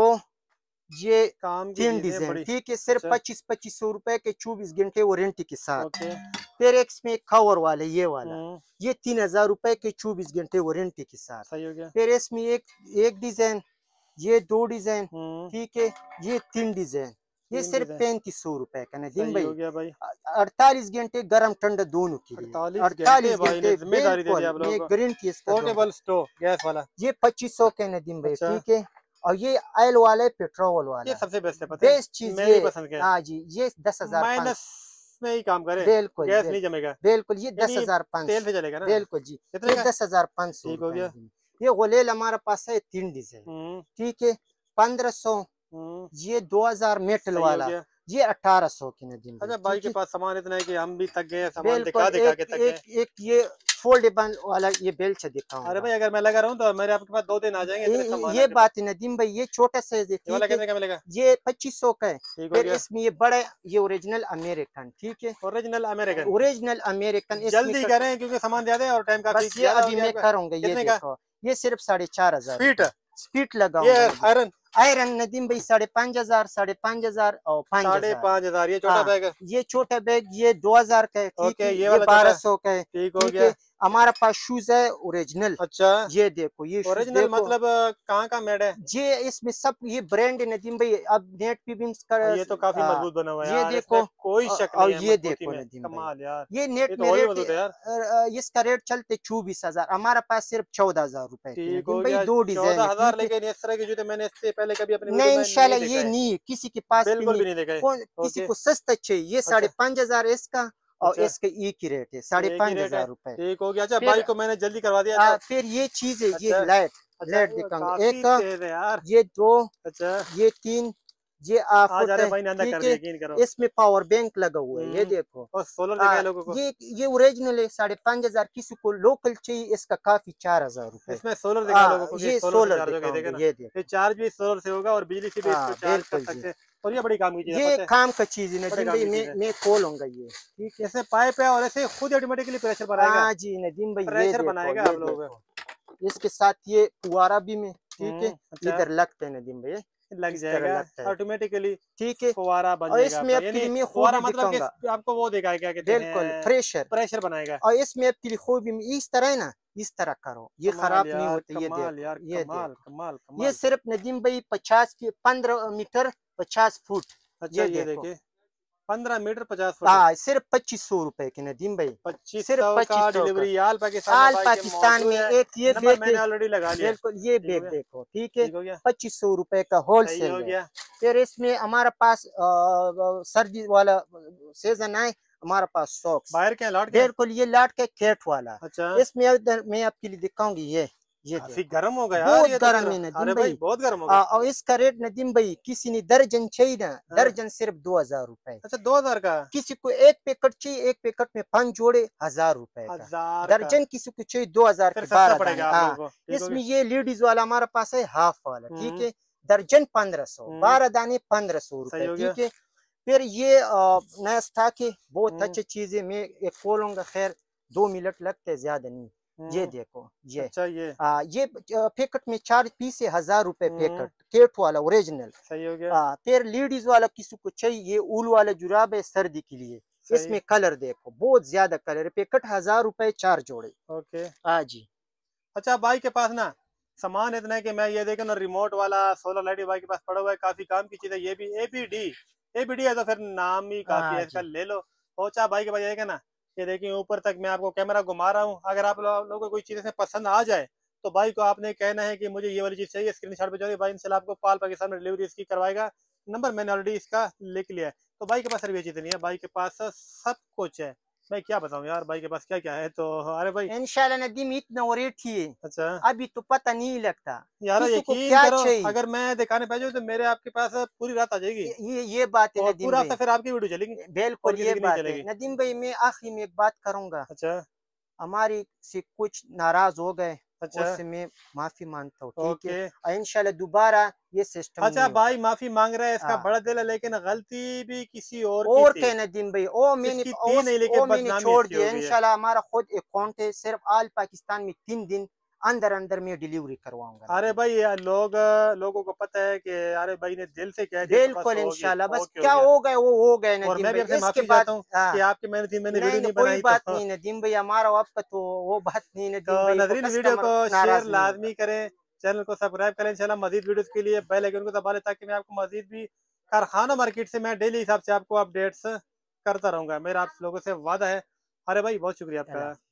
ये काम की तीन चीज है डिजाइन, बड़ी। ठीक है, सिर्फ अच्छा, पच्चीस पच्चीस सौ रुपए के, चौबीस घंटे वारंटी के साथ। ओके। फिर एक इसमें कवर वाले, ये वाला, हम्म, ये तीन हजार रुपए के, चौबीस घंटे वारंटी के साथ। सही हो गया। फिर इसमें एक एक डिजाइन, ये दो डिजाइन, हम्म, ठीक है, ये तीन डिजाइन, ये तीन सिर्फ डिजाइन, पैंतीस सौ रुपए का नदीम सही हो भाई। गया भाई। अड़तालीस घंटे गर्म ठंडा दोनों के लिए, अड़तालीस घंटे अड़तालीस भाई ने घंटे जिम्मेदारी दे दी बिल्कुल, आप मैं लोगों को। गारंटी इसका दूंगा। पोर्टेबल स्टोव गैस वाला। ये पच्चीस सौ के नदीम भाई, अच्छा, ठीक है। और ये ऑयल वाला है, पेट्रोल ये वाला, सबसे बेस्ट है, पता है बेस्ट चीज मेरे ये। भी पसंद के। हाँ जी, ये दस हजार पाँच माइनस में ही काम करे, बिल्कुल गैस बिल्कुल नहीं जमेगा, बिल्कुल, ये दस यानी हजार पाँच तेल से चलेगा ना। बिल्कुल जी, कितने ये का? दस हजार पाँच सौ ठीक हो रुपए गया। नदीम। ये गोलेल हमारे पास है तीन डिजाइन, हम्म, ठीक है, पंद्रह सौ। हम्म, ये दो हजार मेटल सही हो वाला, गया। ये अठारह सौ की नदीम भाई, अच्छा, भाई ठीक के है। पास सामान इतना है कि हम भी थक गए, सामान दिखा बिल्कुल, दिखा एक के थक गए। एक एक ये फोल्डेबल वाला ये बेल्ट अरे दिखाऊंगा। भाई, अगर मैं लगा रहा हूँ तो मेरे आपके पास दो दिन आ जाएंगे, इतने ये सामान है ये आपके पास। बात है नदीम भाई, ये छोटा साइज है, ये वाला ठीक है, कितने का मिलेगा? ये पच्चीस सौ का है। ठीक हो फिर गया। इसमें ये बड़ा, ये ओरिजिनल अमेरिकन, ठीक है, ओरिजिनल अमेरिकन। ओरिजिनल अमेरिकन इसमें जल्दी का, करें क्योंकि सामान ज्यादा है और टाइम काफी बस ये ज्यादा हो अभी गया मैं आपका। करूंगा, ये कितने का? देखो, ये सिर्फ साढ़े चार हजार स्पीड, स्पीड ये लगाऊंगा नदीम। आयरन आयरन नदीम भाई साढ़े पाँच हजार, साढ़े पाँच हजार और पाँच साढ़े हजार पाँच हजार ये छोटा हाँ, बैग है। ये छोटा बैग ये दो हजार का है, ठीक ओके, है, ये ये वाला बारह छोटा, सौ का है, ठीक हो ठीक गया। है। हमारे पास शूज है ओरिजिनल, अच्छा, ये देखो, ये शूज ओरिजिनल देखो, मतलब अ, कहाँ का मेड है? ये इसमें सब ये ब्रांड है नदीम भाई, अब नेट पे भी और इसका ये तो काफी आ, मजबूत बना हुआ है ये यार, देखो, इसमें कोई अ- शक और नहीं है ये मजबूती देखो में। नदीम भाई, कमाल यार, ये नेट ये में तो और भी रेट मजबूत है यार। अ, अ, इसका रेट चलते चौबीस हजार, हमारे पास सिर्फ चौदह हजार रुपए के ठीक नदीम हो भाई, गया, दो डिजाइन चौदह है, हजार ठीक है। लेकिन इस तरह के जूते मैंने इससे पहले कभी अपनी वीडियो नहीं में नहीं इंशाल्लाह देखा ये है, नहीं है, किसी के पास भी बिल्कुल नहीं। भी नहीं देखा है। कौन किसी ओके, को सस्ता चाहिए, ये साढ़े अच्छा, पाँच हजार है इसका, और अच्छा, इसका एक ही रेट है, साढ़े एक ही पाँच रेट है। हजार रुपए। ठीक हो गया। अच्छा, फिर बाइक को मैंने जल्दी करवा दिया आ, तो। फिर ये चीज है, ये अच्छा, लाइट, अच्छा, लाइट ये दिखाऊंगा, काफी एक, तेज है यार। ये दो, अच्छा, ये तीन, ये आठ आज फुट अरे है, भाई ने अंधा कर ठीक दिया, है। यकीन करो। इसमें पावर बैंक लगा हुआ है, ये हम्म, देखो। और सोलर आ, दिखाए लोगों को। ये ये ओरिजिनल है, साढ़े पाँच हजार, किसी को लोकल चाहिए इसका काफी चार हजार रुपए। इसमें सोलर दिखाए आ, लोगों को कि ये सोलर से सोलर चार्ज होगा, ये देखे दिखाऊंगा, ना, ये ये देखो, चार्ज भी सोलर से होगा और बिजली से भी इसको हाँ चार्ज कर बिल्कुल जी, सकते हैं। और ये बड़ी काम की चीज है, ये पता है, काम का चीज है बड़े नदीम काम भाई, की मैं चीज है। मैं खोलूंगा ये, ठीक है। इसमें पाइप है और ऐसे खुद ऑटोमेटिकली प्रेशर बनाएगा, हाँ जी नदीम भाई, ये प्रेशर देखो, बनाएगा ये आप लोगों देखो, इसके साथ ये फुवारा भी में, ठीक है, हम्म, अच्छा, इधर लगते हैं नदीम भाई, लग इस तरह जाएगा लगता है, ऑटोमेटिकली, ठीक है। फुवारा बन और जाएगा इसमें आपका, आपके यानी लिए मैं फुवारा खूबी मतलब कि दिखाऊंगा, इस- आपको वो दिखाएगा, क्या कहते बिल्कुल हैं, प्रेशर। प्रेशर बनाएगा। और इसमें आपके लिए खूबी में इस तरह है ना, इस तरह करो, ये कमाल खराब नहीं यार, होते, ये कमाल देखो, यार, ये कमाल देखो, कमाल ये कमाल। सिर्फ नदीम भाई पचास की पंद्रह मीटर पचास फुट, अच्छा, ये ये देखो, देखिए, पंद्रह मीटर पचास फुट, हाँ सिर्फ पच्चीस सौ रुपए के नदीम भाई, पच्चीस सिर्फ सौ का पच्चीस सौ का। डिलीवरी आल पाकिस्तान में आल भाई के पाकिस्तान मौजूद में है। एक ये नंबर बैग है, मैंने ऑलरेडी लगा लिया है। बिल्कुल, ये ठीक हो बैग गया, देखो, ठीक है, ठीक हो गया, पच्चीस सौ रुपए का सही होलसेल हो है। गया। फिर इसमें हमारे पास अ, अ, सर्दी वाला सीजन है, हमारे पास सॉक्स, बाहर के हैं, लौट के हैं? बिल्कुल, ये लाट के कैट वाला। अच्छा, इसमें इधर मैं आपके लिए दिखाऊंगी, ये ये काफी देखो, गर्म हो गया यार बहुत ये तो फिर। गर्म है नदीम अरे भाई, भाई। बहुत गर्म हो आ, गया। और इसका रेट नदीम भाई, किसी ने दर्जन चाहिए ना, हाँ, दर्जन सिर्फ दो हजार रुपए, अच्छा, दो हजार का, किसी को एक पैकेट चाहिए, एक पैकेट में पांच जोड़े, हजार रुपए का। हजार का, दर्जन किसी को चाहिए दो हजार फिर के सस्ता बारह दाने। पड़ेगा आप हाँ, लोगों को। ठीक हो इसमें गया। ये लेडीज वाला हमारे पास है हाफ वाला, ठीक हम्म, है, दर्जन पंद्रह सौ, हम्म, बारह दाने पंद्रह सौ सही रुपए, हो गया। ठीक है। फिर ये अ, नया स्टॉक है, बहुत हम्म, अच्छी चीज है, मैं एक खोलूंगा, खैर दो मिनट लगते हैं, ज्यादा नहीं। ये हम्म, देखो ये अच्छा ये आ, ये पैकेट में चार पीस है, हजार रुपए हम्म, पैकेट, केट वाला ओरिजिनल। सही हो गया। आ, फिर लेडीज वाला किसी को चाहिए, ये ऊल वाला जुराब है सर्दी के लिए। सही। इसमें कलर देखो, बहुत ज्यादा कलर है, पैकेट हजार रुपए चार जोड़े। ओके। हाँ जी। अच्छा भाई के पास ना सामान इतना है कि मैं ये देखा ना, रिमोट वाला सोलर लाइट भाई के पास पड़ा हुआ है, काफी काम की चीज है ये भी। एबीडी, एबीडी है तो फिर नाम ही काफी है हाँ इसका, जी। ले लो। पहुंचा भाई के पास, ये देखा ना, ये देखिए ऊपर तक मैं आपको कैमरा घुमा रहा हूँ। अगर आप लो- लोगों को कोई चीज इसमें पसंद आ जाए तो भाई को आपने कहना है कि मुझे ये वाली चीज चाहिए, स्क्रीन शॉट भेजोगे, भाई इंशाल्लाह आपको पाल पाकिस्तान में डिलीवरी इसकी करवाएगा। नंबर मैंने ऑलरेडी इसका लिख लिया है। तो भाई के पास सिर्फ ये चीज नहीं है, भाई के पास सब कुछ है। मैं क्या बताऊं यार भाई के पास क्या क्या है। तो अरे भाई। इंशाल्लाह नदीम, इतना रेट ही है, अच्छा अभी तो पता नहीं लगता यार किसी को यकीन क्या करो, चाहिए। अगर मैं दिखाने पै जाऊँ तो मेरे आपके पास पूरी रात आ जाएगी। ये ये ये बात है और नदीम पूरा भाई, हफ्ता फिर आपकी वीडियो चलेगी बिल्कुल और किसी ये की नहीं बात है चलेगी। नदीम भाई। मैं आखिरी में एक बात करूंगा, अच्छा हमारी से कुछ नाराज हो गए, अच्छा। उससे मैं माफी मांगता हूँ, ठीक है। ओके। और इंशाल्लाह दोबारा ये सिस्टम अच्छा नहीं होगा। भाई माफी मांग रहा है, इसका हाँ, बड़ा दिल है, लेकिन गलती भी किसी और की और थी। क्या नदीम भाई, ओ मैंने इसकी थी उस नहीं ओ लेकिन मैंने बदनामी छोड़ इसकी हो दिया। गई है। इंशाल्लाह हमारा खुद अकाउंट है, सिर्फ आल पाकिस्तान में तीन दिन अंदर अंदर में डिलीवरी करवाऊंगा अरे नदीम। भाई यार लोग लोगों को पता है कि अरे भाई ने दिल से कह दिया तो बस बिल्कुल हो गया, इंशाल्लाह, बस ओके हो क्या गया। हो गए वो हो गए और नदीम मैं भी भाई, आपसे इसके माफी बाद। चाहता हूँ हाँ, कि आपकी मैंने थी मैंने वीडियो नहीं नहीं नहीं कोई बनाई तो बात नहीं नदीम भाई, हमारा आपका तो वो बात नहीं तो नदीम भाई, को नाज़रीन वीडियो को कस्टमर शेयर नाराज नहीं होगा। लाजमी करें, चैनल को सब्सक्राइब करें इंशाल्लाह। मजीद वीडियोस के लिए बेल आइकन को दबा लें ताकि मैं आपको मजीद भी कारखाना मार्केट से मैं डेली हिसाब से आपको अपडेट्स करता रहूंगा। मेरा आप लोगों से वादा है। अरे भाई बहुत शुक्रिया चला। आपका।